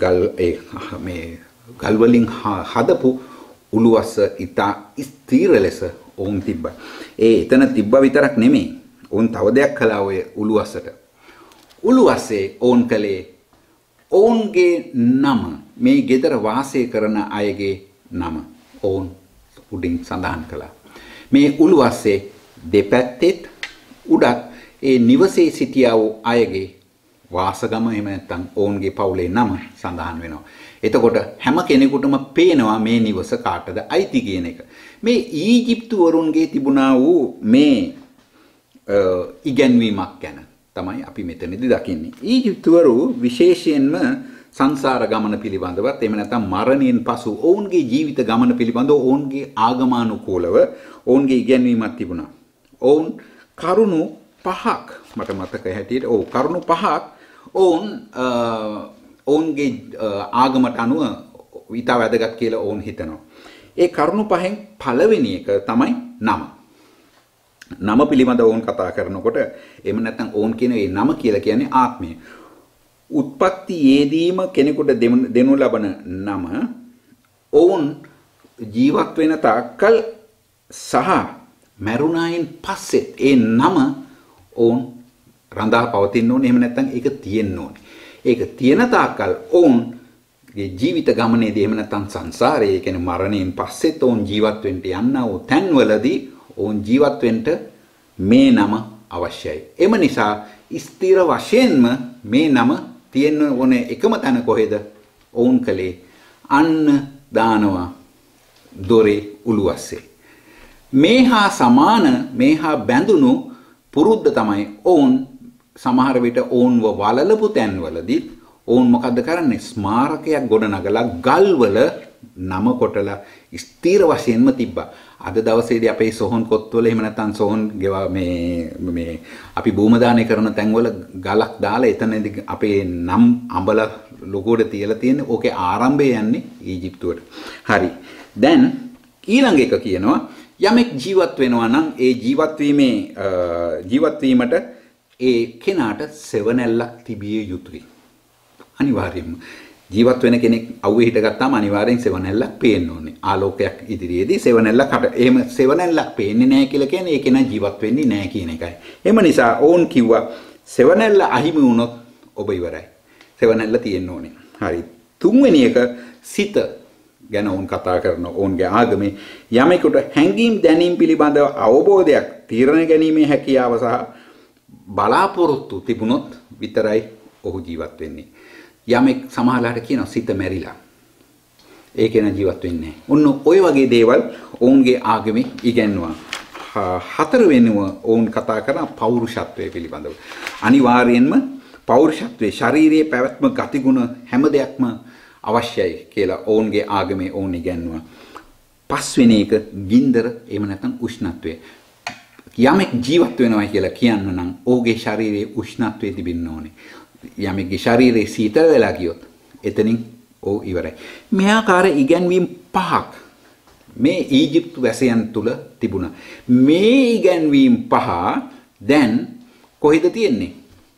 ගල් වලින් හදපු උළුවස්ස ඉතා ස්ථීර ලෙස ඕන් තිබ්බා. එතන තිබ්බා විතරක් නෙමෙයි. ඕන් තව දෙයක් කළා ඔය උළුවස්සට. උළුවස්සේ ඕන් කළේ ඔවුන්ගේ නම මේ ගෙදර වාසය කරන අයගේ නම ඔවුන් උඩින් සඳහන් කළා. මේ උළුවස්සේ දෙපැත්තෙත් උඩත් ඒ නිවසේ සිටියා වූ අයගේ වාසගම එහෙම නැත්නම් ඔවුන්ගේ පවුලේ නම සඳහන් වෙනවා. එතකොට හැම කෙනෙකුටම පේනවා මේ නිවස කාටද අයිති කියන එක. මේ ඊජිප්තුවරුන්ගේ තිබුණා වූ මේ ඉගැන්වීමක් ගැන තමයි අපි මෙතනදී දකින්නේ. ඊජිප්තුවරු විශේෂයෙන්ම සංසාර ගමන පිළිබඳවත් එහෙම නැත්නම් මරණයෙන් පසු ඔවුන්ගේ ජීවිත ගමන පිළිබඳව ඔවුන්ගේ ආගමානුකූලව ඔවුන්ගේ ඉගැන්වීමක් තිබුණා. ඔවුන් කරුණු පහක් මට මතක හැටියට කරුණු පහක් ඔවුන්ගේ ආගමට අනුව ඊට වැදගත් කියලා ඔවුන් හිතනවා. ඒ කරුණු පහෙන් පළවෙනි එක තමයි නම. නම පිළිබඳව ඔවුන් කතා කරනකොට එහෙම නැත්නම් ඔවුන් කියන ඒ නම කියලා කියන්නේ ආත්මය. උත්පත්තියේදීම කෙනෙකුට දෙනු ලබන නම ඔවුන් ජීවත් වෙන තාක්කල් සහ මරුණායින් පස්සෙත් ඒ නම ඔවුන් රඳා පවතින්න ඕනේ. එහෙම නැත්නම් ඒක තියෙන්න ඕනේ. ඒක තියෙන තාක්කල් ඔවුන්ගේ ජීවිත ගමනේදී එහෙම නැත්නම් සංසාරයේ කියන්නේ මරණයෙන් පස්සෙත් ඔවුන් ජීවත් වෙන්න යනවා වූ තැන්වලදී ඔවුන් ජීවත් වෙන්න මේ නම අවශ්‍යයි. එම නිසා ස්ථිර වශයෙන්ම මේ නම තියෙන්න ඕනේ එකම තැන කොහෙද? ඔවුන් කලේ අන්න දානවා දොරේ උළුවස්සේ. මේහා සමාන මේහා බැඳුණු පුරුද්ද තමයි ඔවුන් සමහර විට ඔවුන්ව වලලපු තැන්වලදී ඔවුන් මොකද්ද කරන්නේ? ස්මාරකයක් ගොඩනගලා ගල්වල නම කොටලා ස්ථිර වශයෙන්ම තිබ්බා. අද දවසේදී අපේ සොහොන් කොත්වල එහෙම නැත්නම් සොහොන් මේ අපි භූම දානය කරන තැන්වල ගලක් දාලා එතනදී අපේ නම් අඹල ලොකෝට තියලා තියෙන්නේ. ඕකේ ආරම්භය යන්නේ ඊජිප්තුවට. හරි. දැන් ඊළඟ එක කියනවා යමෙක් ජීවත් වෙනවා නම් ඒ ජීවත් වීමට ඒ කෙනාට සෙවණැල්ලක් තිබිය යුතුයි. අනිවාර්යයෙන්ම ජීවත් වෙන කෙනෙක් අවුවේ හිට ගත්තාම අනිවාර්යෙන් සෙවණැල්ලක් පේන්න ඕනේ. ආලෝකයක් ඉදිරියේදී සෙවණැල්ලක් එහෙම සෙවණැල්ලක් පේන්නේ නැහැ කියලා කියන්නේ ඒ කෙනා ජීවත් වෙන්නේ නැහැ කියන එකයි. එම නිසා ඕන් කිව්වා සෙවණැල්ල අහිමි වුණොත් ඔබ ඉවරයි. සෙවණැල්ල තියෙන්න ඕනේ. හරි. තුන්වෙනි එක සිත ගැන ඔවුන් කතා කරන ඔවුන්ගේ ආගමේ යමෙකුට හැඟීම් දැනීම් පිළිබඳව අවබෝධයක් තීරණ ගැනීමේ හැකියාව සහ බලාපොරොත්තු තිබුණොත් විතරයි ඔහු ජීවත් වෙන්නේ. යමෙක් සමහරලාට කියනවා සිත මැරිලා. ඒක න ජීවත් වෙන්නේ නැහැ. ඔන්න ඔය වගේ දේවල් ඔවුන්ගේ ආගමේ ඉගැන්වුවා. හතරවෙනිව ඔවුන් කතා කරන පෞරුෂත්වයේ පිළිබඳව. අනිවාර්යයෙන්ම පෞරුෂත්වයේ ශාරීරික පැවැත්ම ගතිගුණ හැම දෙයක්ම අවශ්‍යයි කියලා ඔවුන්ගේ ආගමේ ඔවුන් ඉගැන්වුවා. පස්වෙනි එක ගින්දර එහෙම නැත්නම් උෂ්ණත්වය. යමෙක් ජීවත් වෙනවා කියලා කියන්න නම් ඔහුගේ ශාරීරික උෂ්ණත්වය තිබෙන්න ඕනේ. යමෙක්ගේ ශාරීරික සීතල වෙලා ගියොත් එතනින් ඔහු ඉවරයි. මේ ආකාර ඉගැන්වීම් පහක් මේ ඊජිප්තු වැසියන් තුල තිබුණා. මේ ඉගැන්වීම් පහ දැන් කොහෙද තියෙන්නේ?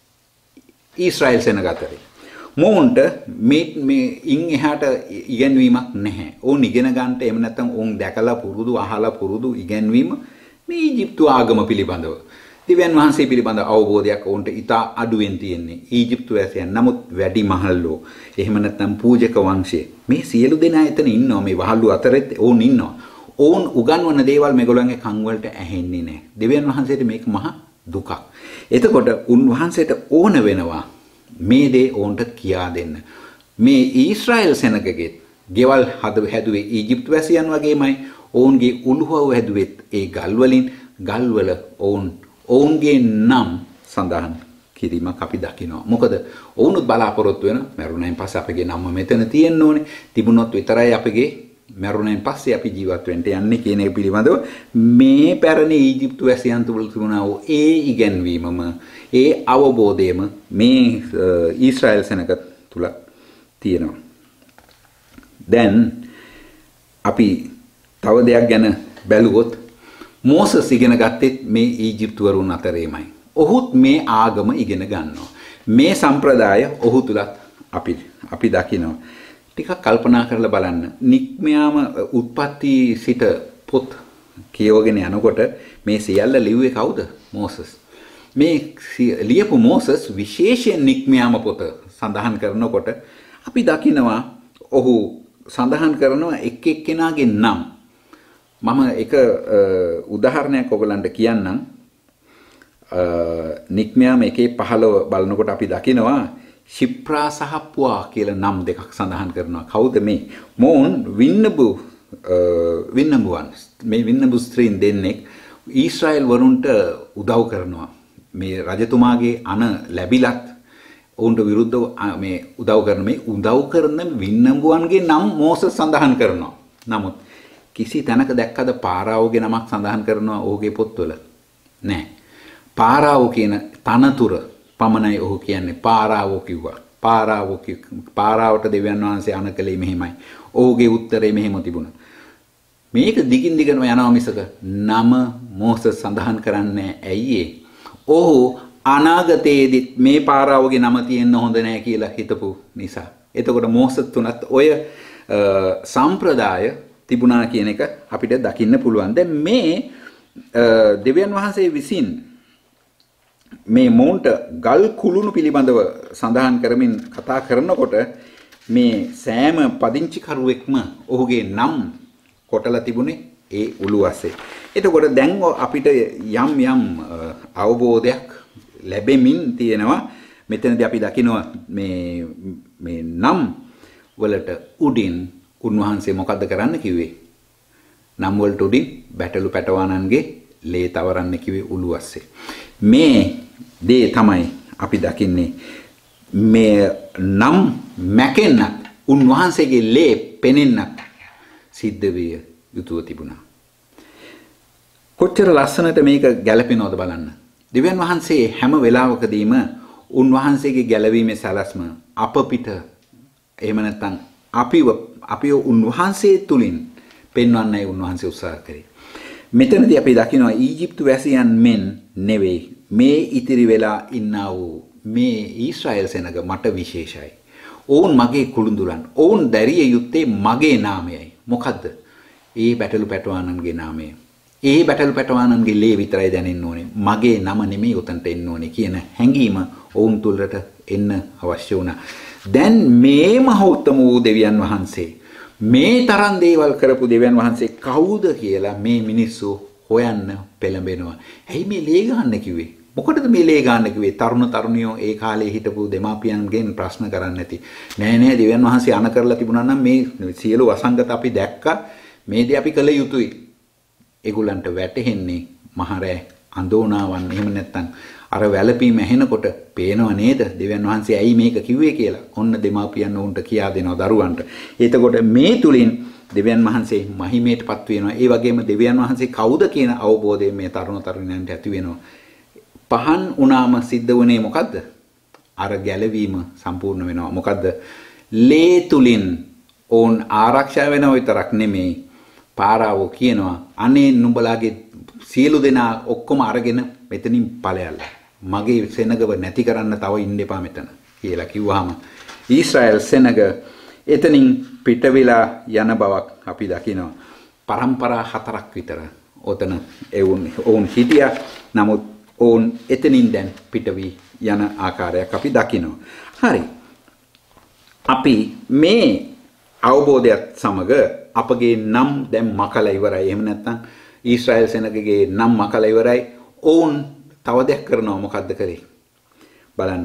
ඊශ්‍රායෙල් සෙනග අතරේ. මොවුන්ට මේ ඉන් එහාට ඉගැන්වීමක් නැහැ. ඕන් ඉගෙන ගන්නට එහෙම නැත්නම් ඕන් දැකලා පුරුදු අහලා පුරුදු ඉගැන්වීම මේ ඊජිප්තු ආගම පිළිබඳව. දිව්‍යන් වහන්සේ පිළිබඳ අවබෝධයක් ඕන්ට ඉතා අඩුවෙන් තියෙන්නේ. ඊජිප්තු වැසියන් නමුත් වැඩි මහල්ලෝ එහෙම නැත්නම් පූජක වංශය මේ සියලු දෙනා එතන ඉන්නවා. මේ වහල්ලු අතරෙත් ඕන් ඉන්නවා. ඕන් උගන්වන දේවල් මේගොල්ලන්ගේ කන් වලට ඇහෙන්නේ නැහැ. දිව්‍යන් වහන්සේට මේක මහා දුකක්. එතකොට උන්වහන්සේට ඕන වෙනවා මේ දේ ඕන්ට කියා දෙන්න. මේ ඊශ්‍රායෙල් සෙනගගේ ගෙවල් හැදුවේ ඊජිප්තු වැසියන් වගේමයි. ඔවුන්ගේ උළුහව හැදුවෙත් ඒ ගල් වලින් ගල්වල ඔවුන්ගේ නම් සඳහන් කිරීමක් අපි දකිනවා. මොකද ඔවුනුත් බලාපොරොත්තු වෙන මරුණෙන් පස්සේ අපගේ නම මෙතන තියෙන්න ඕනේ. තිබුණොත් විතරයි අපගේ මරුණෙන් පස්සේ අපි ජීවත් වෙන්න යන්නේ කියන එක පිළිබඳව මේ පැරණි ඊජිප්තු වැසියන් තුළ තිබුණා වූ ඒ ඉගැන්වීමම ඒ අවබෝධයම මේ ඊශ්‍රායෙල් සෙනග තුල තියෙනවා. දැන් අපි තව දෙයක් ගැන බැලුවොත් මෝසස් ඉගෙන ගත්තේ මේ ඊජිප්තුවරුන් අතරේමයි. ඔහුත් මේ ආගම ඉගෙන ගන්නවා. මේ සම්ප්‍රදාය ඔහු තුලත් අපි දකිනවා. ටිකක් කල්පනා කරලා බලන්න. නික්මයාම උත්පත්ති සිට පොත් කියවගෙන යනකොට මේ සියල්ල ලිව්වේ කවුද? මෝසස්. මේ ලියපු මෝසස් විශේෂයෙන් නික්මයාම පොත සඳහන් කරනකොට අපි දකිනවා ඔහු සඳහන් කරනවා එක් එක්කෙනාගේ නම්. මම එක උදාහරණයක් ඔයගලන්ට කියන්නම්. නික්මයාම 1:15 බලනකොට අපි දකිනවා ශිප්‍රා සහ පුවා කියලා නම් දෙකක් සඳහන් කරනවා. කවුද මේ? මොවුන් වින්නඹුවන්. මේ වින්නඹු ස්ත්‍රීන් දෙන්නෙක් ඊශ්‍රායෙල් වරුන්ට උදව් කරනවා. මේ රජතුමාගේ අණ ලැබිලත් ඔවුන්ට විරුද්ධව මේ උදව් කරන වින්නඹුවන්ගේ නම් මෝසස් සඳහන් කරනවා. නමුත් කිසි තැනක දැක්කද පාරාවෝගේ නමක් සඳහන් කරනවා ඔහුගේ පොත්වල? නැහැ. පාරාවෝ කියන තනතුර පමණයි ඔහු කියන්නේ. පාරාවෝ කිව්වා. පාරාවට දෙවියන් වහන්සේ අනකලේ මෙහෙමයි. ඔහුගේ උත්තරේ මෙහෙම තිබුණා. මේක දිගින් දිගටම යනවා මිසක නම මෝසස් සඳහන් කරන්නේ ඇයි? ඔහු අනාගතයේදී මේ පාරාවෝගේ නම තියෙන්න හොඳ නැහැ කියලා හිතපු නිසා. එතකොට මෝසස් තුනත් ඔය සම්ප්‍රදාය තිබුණා කියන එක අපිට දකින්න පුළුවන්. දැන් මේ දෙවියන් වහන්සේ විසින් මේ මොන්ට ගල් කුළුණු පිළිබඳව සඳහන් කරමින් කතා කරනකොට මේ සෑම පදිංචි කරුවෙක්ම ඔහුගේ නම් කොටලා තිබුණේ ඒ උළුවස්සේ. එතකොට දැන් අපිට යම් අවබෝධයක් ලැබෙමින් තියෙනවා. මෙතනදී අපි දකිනවා මේ නම් වලට උඩින් උන්වහන්සේ මොකද්ද කරන්න කිව්වේ? නම් වලට උඩින් බැටළු පැටවානන්ගේ ලේ තවරන්න කිව්වේ උළුවස්සේ. මේ දේ තමයි අපි දකින්නේ මේ නම් මැකෙන්නත් උන්වහන්සේගේ ලේ පෙනෙන්නත් සිද්ධ විය යුතුව තිබුණා. කොච්චර ලස්සනට මේක ගැලපෙනවද බලන්න. දෙවියන් වහන්සේ හැම වෙලාවකදීම උන්වහන්සේගේ ගැලවීමේ සැලැස්ම අප පිට එහෙම නැත්නම් අපිව උන්වහන්සේ තුලින් පෙන්වන්නයි උන්වහන්සේ උත්සාහ කරේ. මෙතනදී අපි දකිනවා ඊජිප්තු වැසියන් මෙන් නෙවෙයි මේ ඉතිරි වෙලා ඉන්නා වූ මේ ඊශ්‍රායෙල් සෙනග මට විශේෂයි. ඔවුන් මගේ කුළුඳුරන්. ඔවුන් දැරිය යුත්තේ මගේ නාමයයි. මොකද්ද? ඒ බැටළු පැටවානන්ගේ නාමය. ඒ බැටළු පැටවානන්ගේ ලේ විතරයි දැනෙන්න ඕනේ. මගේ නම නෙමෙයි උතන්ට එන්න ඕනේ කියන හැඟීම ඔවුන් තුළට එන්න අවශ්‍ය වුණා. දැන් මේ මහෞත්තම වූ දෙවියන් වහන්සේ මේ තරම් දේවල් කරපු දෙවියන් වහන්සේ කවුද කියලා මේ මිනිස්සු හොයන්න පෙළඹෙනවා. ඇයි මේ ලේ ගන්න කිව්වේ? මොකටද මේ ලේ ගන්න කිව්වේ? තරුණ තරුණියෝ ඒ කාලේ හිටපු දෙමාපියන්ගෙන් ප්‍රශ්න කරන්නේ නැති. නෑ නෑ දෙවියන් වහන්සේ අන කරලා තිබුණා නම් මේ සියලු වසංගත අපි දැක්කා. මේ දේ අපි කළ යුතුයි. ඒගොල්ලන්ට වැටහෙන්නේ මහරෑ අඳෝනාවන් එහෙම නැත්තම් අර වැළපීම ඇහෙනකොට පේනව නේද දෙවියන් වහන්සේ ඇයි මේක කිව්වේ කියලා. ඔන්න දෙමාපියන් උන්ට කියා දෙනවා දරුවන්ට. එතකොට මේ තුලින් දෙවියන් වහන්සේ මහිමයටපත් වෙනවා. ඒ වගේම දෙවියන් වහන්සේ කවුද කියන අවබෝධය මේ තරුණ තරුණයන්ට ඇති වෙනවා. පහන් උනාම සිද්ධ වුණේ මොකද්ද? අර ගැලවීම සම්පූර්ණ වෙනවා. මොකද්ද? ලේ තුලින් ඕන් ආරක්ෂා වෙනව විතරක් නෙමෙයි. පාරාවෝ කියනවා අනේ නුඹලාගේ සියලු දෙනා ඔක්කොම අරගෙන මෙතනින් ඵලයල්ලා. මගේ සෙනගව නැති කරන්න තව ඉන්න එපා මෙතන කියලා කිව්වහම ඊශ්‍රායල් සෙනග එතනින් පිට වෙලා යන බවක් අපි දකිනවා. පරම්පරා 4ක් විතර ඔතන ඔවුන් හිටියා. නමුත් ඔවුන් එතනින් දැන් පිට වී යන ආකාරයක් අපි දකිනවා. හරි. අපි මේ අවබෝධයත් සමග අපගේ නම් දැන් මකලා ඉවරයි. එහෙම නැත්නම් ඊශ්‍රායල් සෙනගගේ නම් මකලා ඉවරයි. ඔවුන් තව දෙයක් කරනවා. මොකද්ද කරේ? බලන්න.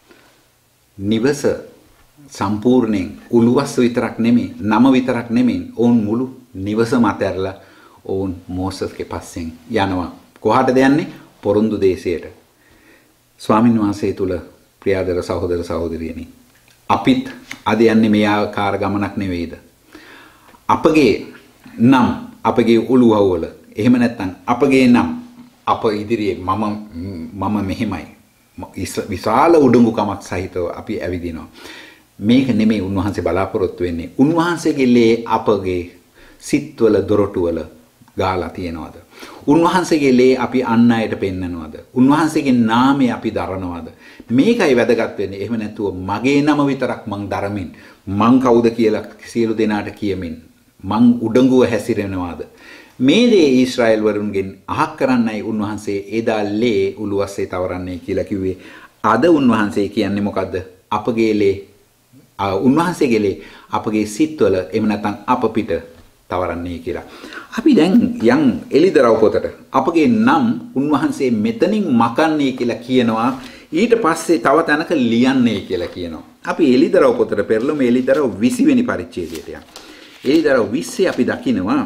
නිවස සම්පූර්ණයෙන් උළුවස් විතරක් නෙමෙයි, නම විතරක් නෙමෙයි. ඔවුන් මුළු නිවසම අතහැරලා ඔවුන් මෝසස්ගේ පස්සෙන් යනවා. කොහාටද යන්නේ? පොරොන්දු දේශයට. ස්වාමින් වහන්සේ තුල ප්‍රියාදර සහෝදර සහෝදරියනි, අපිත් අද යන්නේ මේ ආකාර ගමනක් නෙවෙයිද? අපගේ නම් අපගේ ඔළුවවල එහෙම නැත්නම් අපගේ නම් අප ඉදිරියේ මම මෙහෙමයි විශාල උඩඟුකමක් සහිතව අපි ඇවිදිනවා. මේක නෙමෙයි උන්වහන්සේ බලාපොරොත්තු වෙන්නේ. උන්වහන්සේගේ ලේ අපගේ සිත්වල දොරටුවල ගාලා තියනවාද? උන්වහන්සේගේ ලේ අපි අන් අයට පෙන්නනවාද? උන්වහන්සේගේ නාමය අපි දරනවාද? මේකයි වැදගත් වෙන්නේ. එහෙම නැතුව මගේ නම විතරක් මං දරමින් මං කවුද කියලා සියලු දෙනාට කියමින් මං උඩඟුව හැසිරෙනවාද? මේ දේ ඊශ්‍රායල් වරුන්ගෙන් අහක් කරන්නයි උන්වහන්සේ එදා ලේ උළුවස්සේ තවරන්නේ කියලා කිව්වේ. අද උන්වහන්සේ කියන්නේ මොකද්ද? අපගේ ලේ උන්වහන්සේගේ ලේ අපගේ සිත්වල එහෙම නැත්නම් අප පිට තවරන්නේ කියලා. අපි දැන් යම් එලිදරව් පොතට අපගේ නම් උන්වහන්සේ මෙතනින් මකන්නේ කියලා කියනවා. ඊට පස්සේ තව තැනක ලියන්නේ කියලා කියනවා. අපි එලිදරව් පොතට පෙරළමු. එලිදරව් 20 වෙනි පරිච්ඡේදයට යන්න. එලිදරව් 20 අපි දකිනවා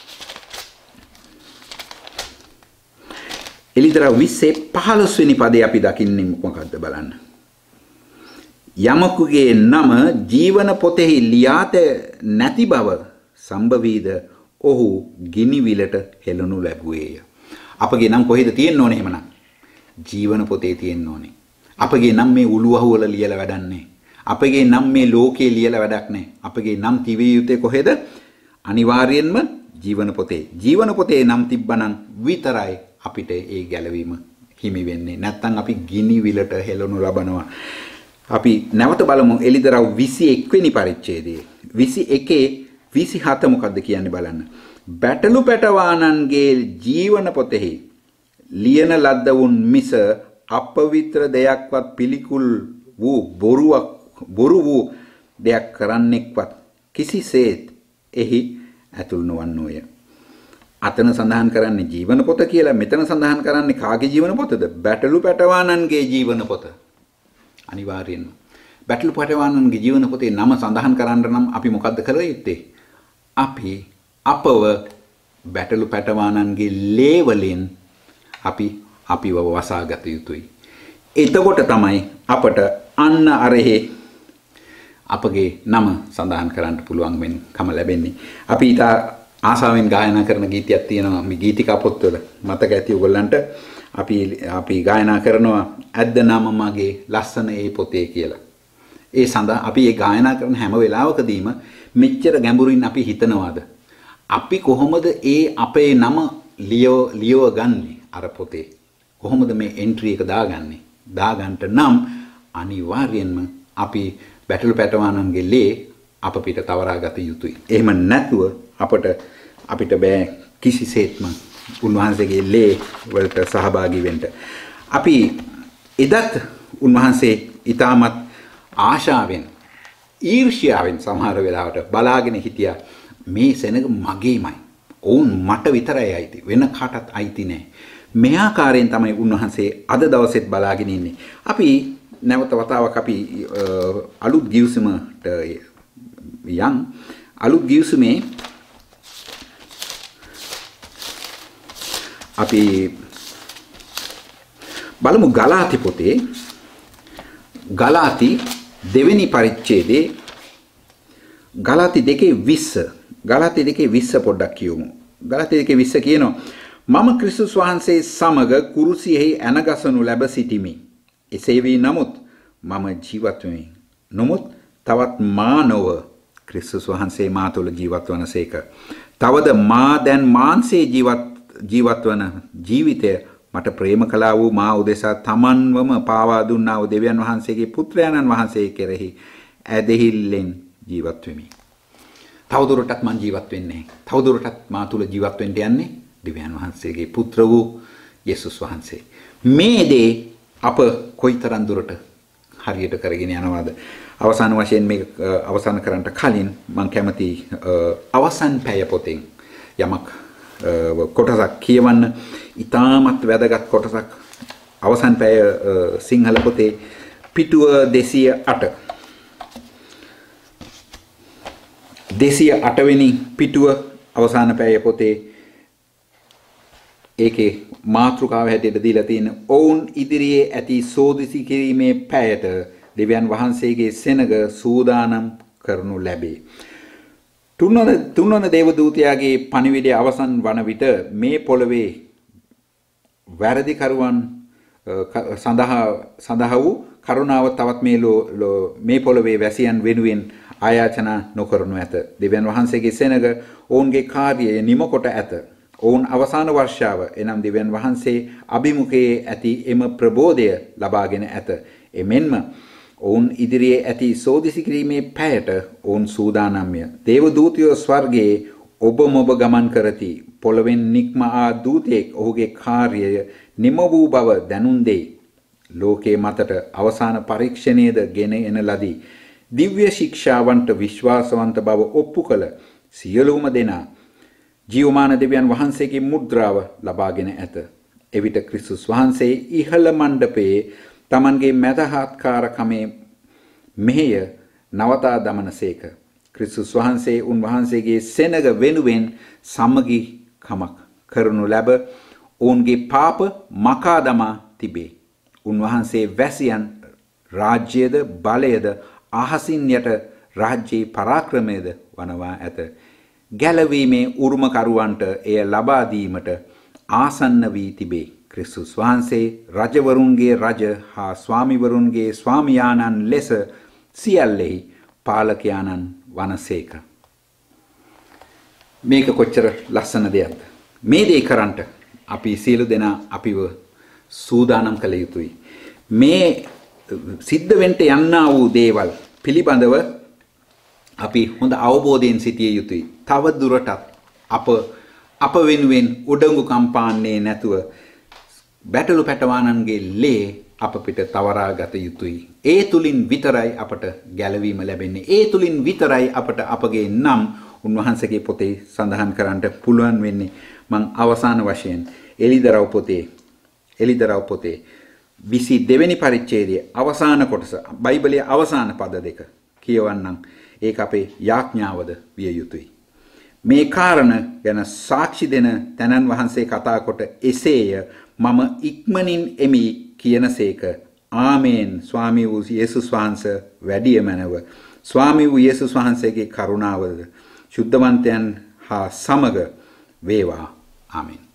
එලිදරව් 20 15 වෙනි පදේ අපි දකින්නේ මොකක්ද බලන්න. යමකුගේ නම ජීවන පොතෙහි ලියාත නැති බව සම්භවීද ඔහු ගිනි විලට හෙළනු ලැබුවේය. අපගේ නම් කොහෙද තියෙන්න ඕනේ එහෙමනම්? ජීවන පොතේ තියෙන්න ඕනේ. අපගේ නම් මේ උළුවහුව වල ලියලා වැඩක් නැහැ. අපගේ නම් මේ ලෝකේ ලියලා වැඩක් නැහැ. අපගේ නම් තිබිය යුත්තේ කොහෙද? අනිවාර්යෙන්ම ජීවන පොතේ. ජීවන පොතේ නම් තිබ්බනම් විතරයි අපිට ඒ ගැලවීම හිමි වෙන්නේ. නැත්තම් අපි ගිනි විලට හෙළනු ලබනවා. අපි නැවත බලමු එලිදරව් 21 වෙනි පරිච්ඡේදයේ. 21 27 මොකද්ද කියන්නේ බලන්න. බැටළු පැටවානන්ගේ ජීවන පොතෙහි ලියන ලද්දවුන් මිස අපවිත්‍ර දෙයක්වත් පිළිකුල් වූ බොරු වූ දෙයක් කරන්නෙක්වත් කිසිසේත් එහි ඇතුල් නොවන්නෝය. අතන සඳහන් කරන්නේ ජීවන පොත කියලා. මෙතන සඳහන් කරන්නේ කාගේ ජීවන පොතද? බැටළු පැටවානන්ගේ ජීවන පොත. අනිවාර්යෙන්ම බැටළු පැටවානන්ගේ ජීවන පොතේ නම සඳහන් කරන්න නම් අපි මොකද්ද කළ යුත්තේ? අපි අපව බැටළු පැටවානන්ගේ ලේ වලින් අපිව වසාගත යුතුයි. එතකොට තමයි අපට අන්න අරෙහි අපගේ නම සඳහන් කරන්න පුළුවන් වෙනකම ලැබෙන්නේ. අපි ඊට ආසාවෙන් ගායනා කරන ගීතයක් තියෙනවා මේ ගීතිකා පොත්වල. මතක ඇති ඔයගොල්ලන්ට අපි ගායනා කරනවා ඇද්ද නම මගේ ලස්සන ඒ පොතේ කියලා. ඒ සඳහා අපි ඒ ගායනා කරන හැම වෙලාවකදීම මෙච්චර ගැඹුරින් අපි හිතනවාද? අපි කොහොමද ඒ අපේ නම ලියව ගන්නේ අර පොතේ? කොහොමද මේ එන්ට්‍රි එක දාගන්නේ? දාගන්නට නම් අනිවාර්යෙන්ම අපි බැටළු පැටවානන්ගේ ලේ අප පිට තවරා ගත යුතුයි. එහෙම නැතුව අපිට බෑ කිසිසේත්ම උන්වහන්සේගේ ලේ වලට සහභාගී වෙන්න. අපි එදත් උන්වහන්සේ ඊටමත් ආශාවෙන් ඊර්ෂ්‍යාවෙන් සමහර වෙලාවට බලාගෙන හිටියා මේ සෙනඟ මගේමයි. ඕන් මට විතරයි අයිති. වෙන කාටවත් අයිති නෑ. මේ ආකාරයෙන් තමයි උන්වහන්සේ අද දවසෙත් බලාගෙන ඉන්නේ. අපි නැවත වතාවක් අපි අලුත් ගිවිසුමට යම් අලුත් ගිවිසුමේ අපි බලමු ගලාති පොතේ ගලාති දෙවෙනි පරිච්ඡේදයේ ගලාති 2:20 ගලාති 2:20 පොඩ්ඩක් කියමු. ගලාති 2:20 කියනවා මම ක්‍රිස්තුස් වහන්සේ සමග කුරුසියෙහි ඇනගසනු ලැබ සිටිමි. එසේ වී නමුත් මම ජීවත් වෙමි. නමුත් තවත් මා නොව ක්‍රිස්තුස් වහන්සේ මා තුළ ජීවත් වනසේක. තවද මා දැන් මාන්සේ ජීවත් වන ජීවිතය මට ප්‍රේම කළා වූ මා උදෙසා තමන්වම පාවා දුන්නා වූ දෙවියන් වහන්සේගේ පුත්‍රයන්න් වහන්සේ කෙරෙහි ඇදහිල්ලෙන් ජීවත් වෙමි. තවදුරටත් මං ජීවත් වෙන්නේ. තවදුරටත් මා තුළ ජීවත් වෙන්න යන්නේ දෙවියන් වහන්සේගේ පුත්‍ර වූ යේසුස් වහන්සේ. මේ දේ අප කොයිතරම් දුරට හරියට කරගෙන යනවාද? අවසාන වශයෙන් මේක අවසන් කරන්නට කලින් මම කැමති අවසන් පැය පොතෙන් යමක් කොටසක් කියවන්න. ඉතාමත් වැදගත් කොටසක් අවසන් පැය සිංහල පොතේ පිටුව 208 208 වෙනි පිටුව අවසාන පැය පොතේ ඒකේ මාතෘකාව හැටියට දීලා තියෙන ඔවුන් ඉදිරියේ ඇති සෝදිසි කිරීමේ පැයට දෙවියන් වහන්සේගේ සෙනඟ සූදානම් කරනු ලැබේ. තුන්වන දේවදූතයාගේ පණිවිඩය අවසන් වන විට මේ පොළවේ වැරදිකරුවන් සඳහා වූ කරුණාව තවත් මේ පොළවේ වැසියන් වෙනුවෙන් ආයාචනා නොකරනු ඇත. දෙවියන් වහන්සේගේ සෙනඟ ඔවුන්ගේ කාර්යය නිම කොට ඇත. ඔවුන් අවසාන වර්ෂාව එනම් දෙවියන් වහන්සේ අභිමුඛයේ ඇති එම ප්‍රබෝධය ලබාගෙන ඇත. එමෙන්ම ඔවුන් ඉදිරියේ ඇති සෝදිසි කිරීමේ පැයට ඔවුන් සූදානම්ය. දේවදූතයෝ ස්වර්ගයේ ඔබ මොබ ගමන් කරති. පොළවෙන් නික්ම ආ දූතයෙක් ඔහුගේ කාර්යය නිම වූ බව දැනුම් දෙයි. ලෝකයේ මතට අවසාන පරීක්ෂණයේද ගෙන එන ලදී. දිව්‍ය ශික්ෂාවන්ට විශ්වාසවන්ත බව ඔප්පු කළ සියලුම දෙනා ජීවමාන දෙවියන් වහන්සේගේ මුද්‍රාව ලබාගෙන ඇත. එවිට ක්‍රිස්තුස් වහන්සේ ඉහළ මණ්ඩපයේ තමන්ගේ මැදහත්කාරකමේ මෙහෙය නවතා දමනසේක. ක්‍රිස්තුස් වහන්සේ උන්වහන්සේගේ සෙනඟ වෙනුවෙන් සමගි කමක් කරනු ලැබ ඔවුන්ගේ පාප මකා දමා තිබේ. උන්වහන්සේ වැසියන් රාජ්‍යයද බලයද අහසින් යට රාජ්‍යයේ පරාක්‍රමයද වනවා ඇත. ගැලවීමේ උරුමකරුවන්ට එය ලබා දීමට ආසන්න වී තිබේ. ක්‍රිස්තුස් වහන්සේ රජවරුන්ගේ රජ හා ස්වාමිවරුන්ගේ ස්වාමියාණන් ලෙස සියල්ලෙහි පාලකයාණන් වනසේක. මේක කොච්චර ලස්සන දෙයක්ද? මේ දේ කරන්නට අපි සියලු දෙනා අපිව සූදානම් කළ යුතුයි. මේ සිද්ධ වෙන්න යන්නා වූ දේවල් පිළිබඳව අපි හොඳ අවබෝධයෙන් සිටිය යුතුයි. තව දුරටත් අප වෙනුවෙන් උඩඟු කම්පාන්නේ නැතුව බැටළු පැටවානන්ගේ ලේ අප පිට තවරා ගත යුතුයි. ඒ තුලින් විතරයි අපට ගැලවීම ලැබෙන්නේ. ඒ තුලින් විතරයි අපට අපගේ නම් උන්වහන්සේගේ පොතේ සඳහන් කරන්නට පුළුවන් වෙන්නේ. මං අවසාන වශයෙන් එලිදරව් පොතේ 22 වෙනි පරිච්ඡේදයේ අවසාන කොටස බයිබලයේ අවසාන පද දෙක කියවන්නම්. ඒක අපේ යාඥාවද විය යුතුයි. මේ කාරණ ගැන සාක්ෂි දෙන තැනන් වහන්සේ කතා කොට එසේය මම ඉක්මනින් එමි කියනසේක. ආමේන්. ස්වාමී වූ යේසුස් වහන්සේ වැඩිය මැනව. ස්වාමී වූ යේසුස් වහන්සේගේ කරුණාවද ශුද්ධවන්තයන් හා සමග වේවා. ආමේන්.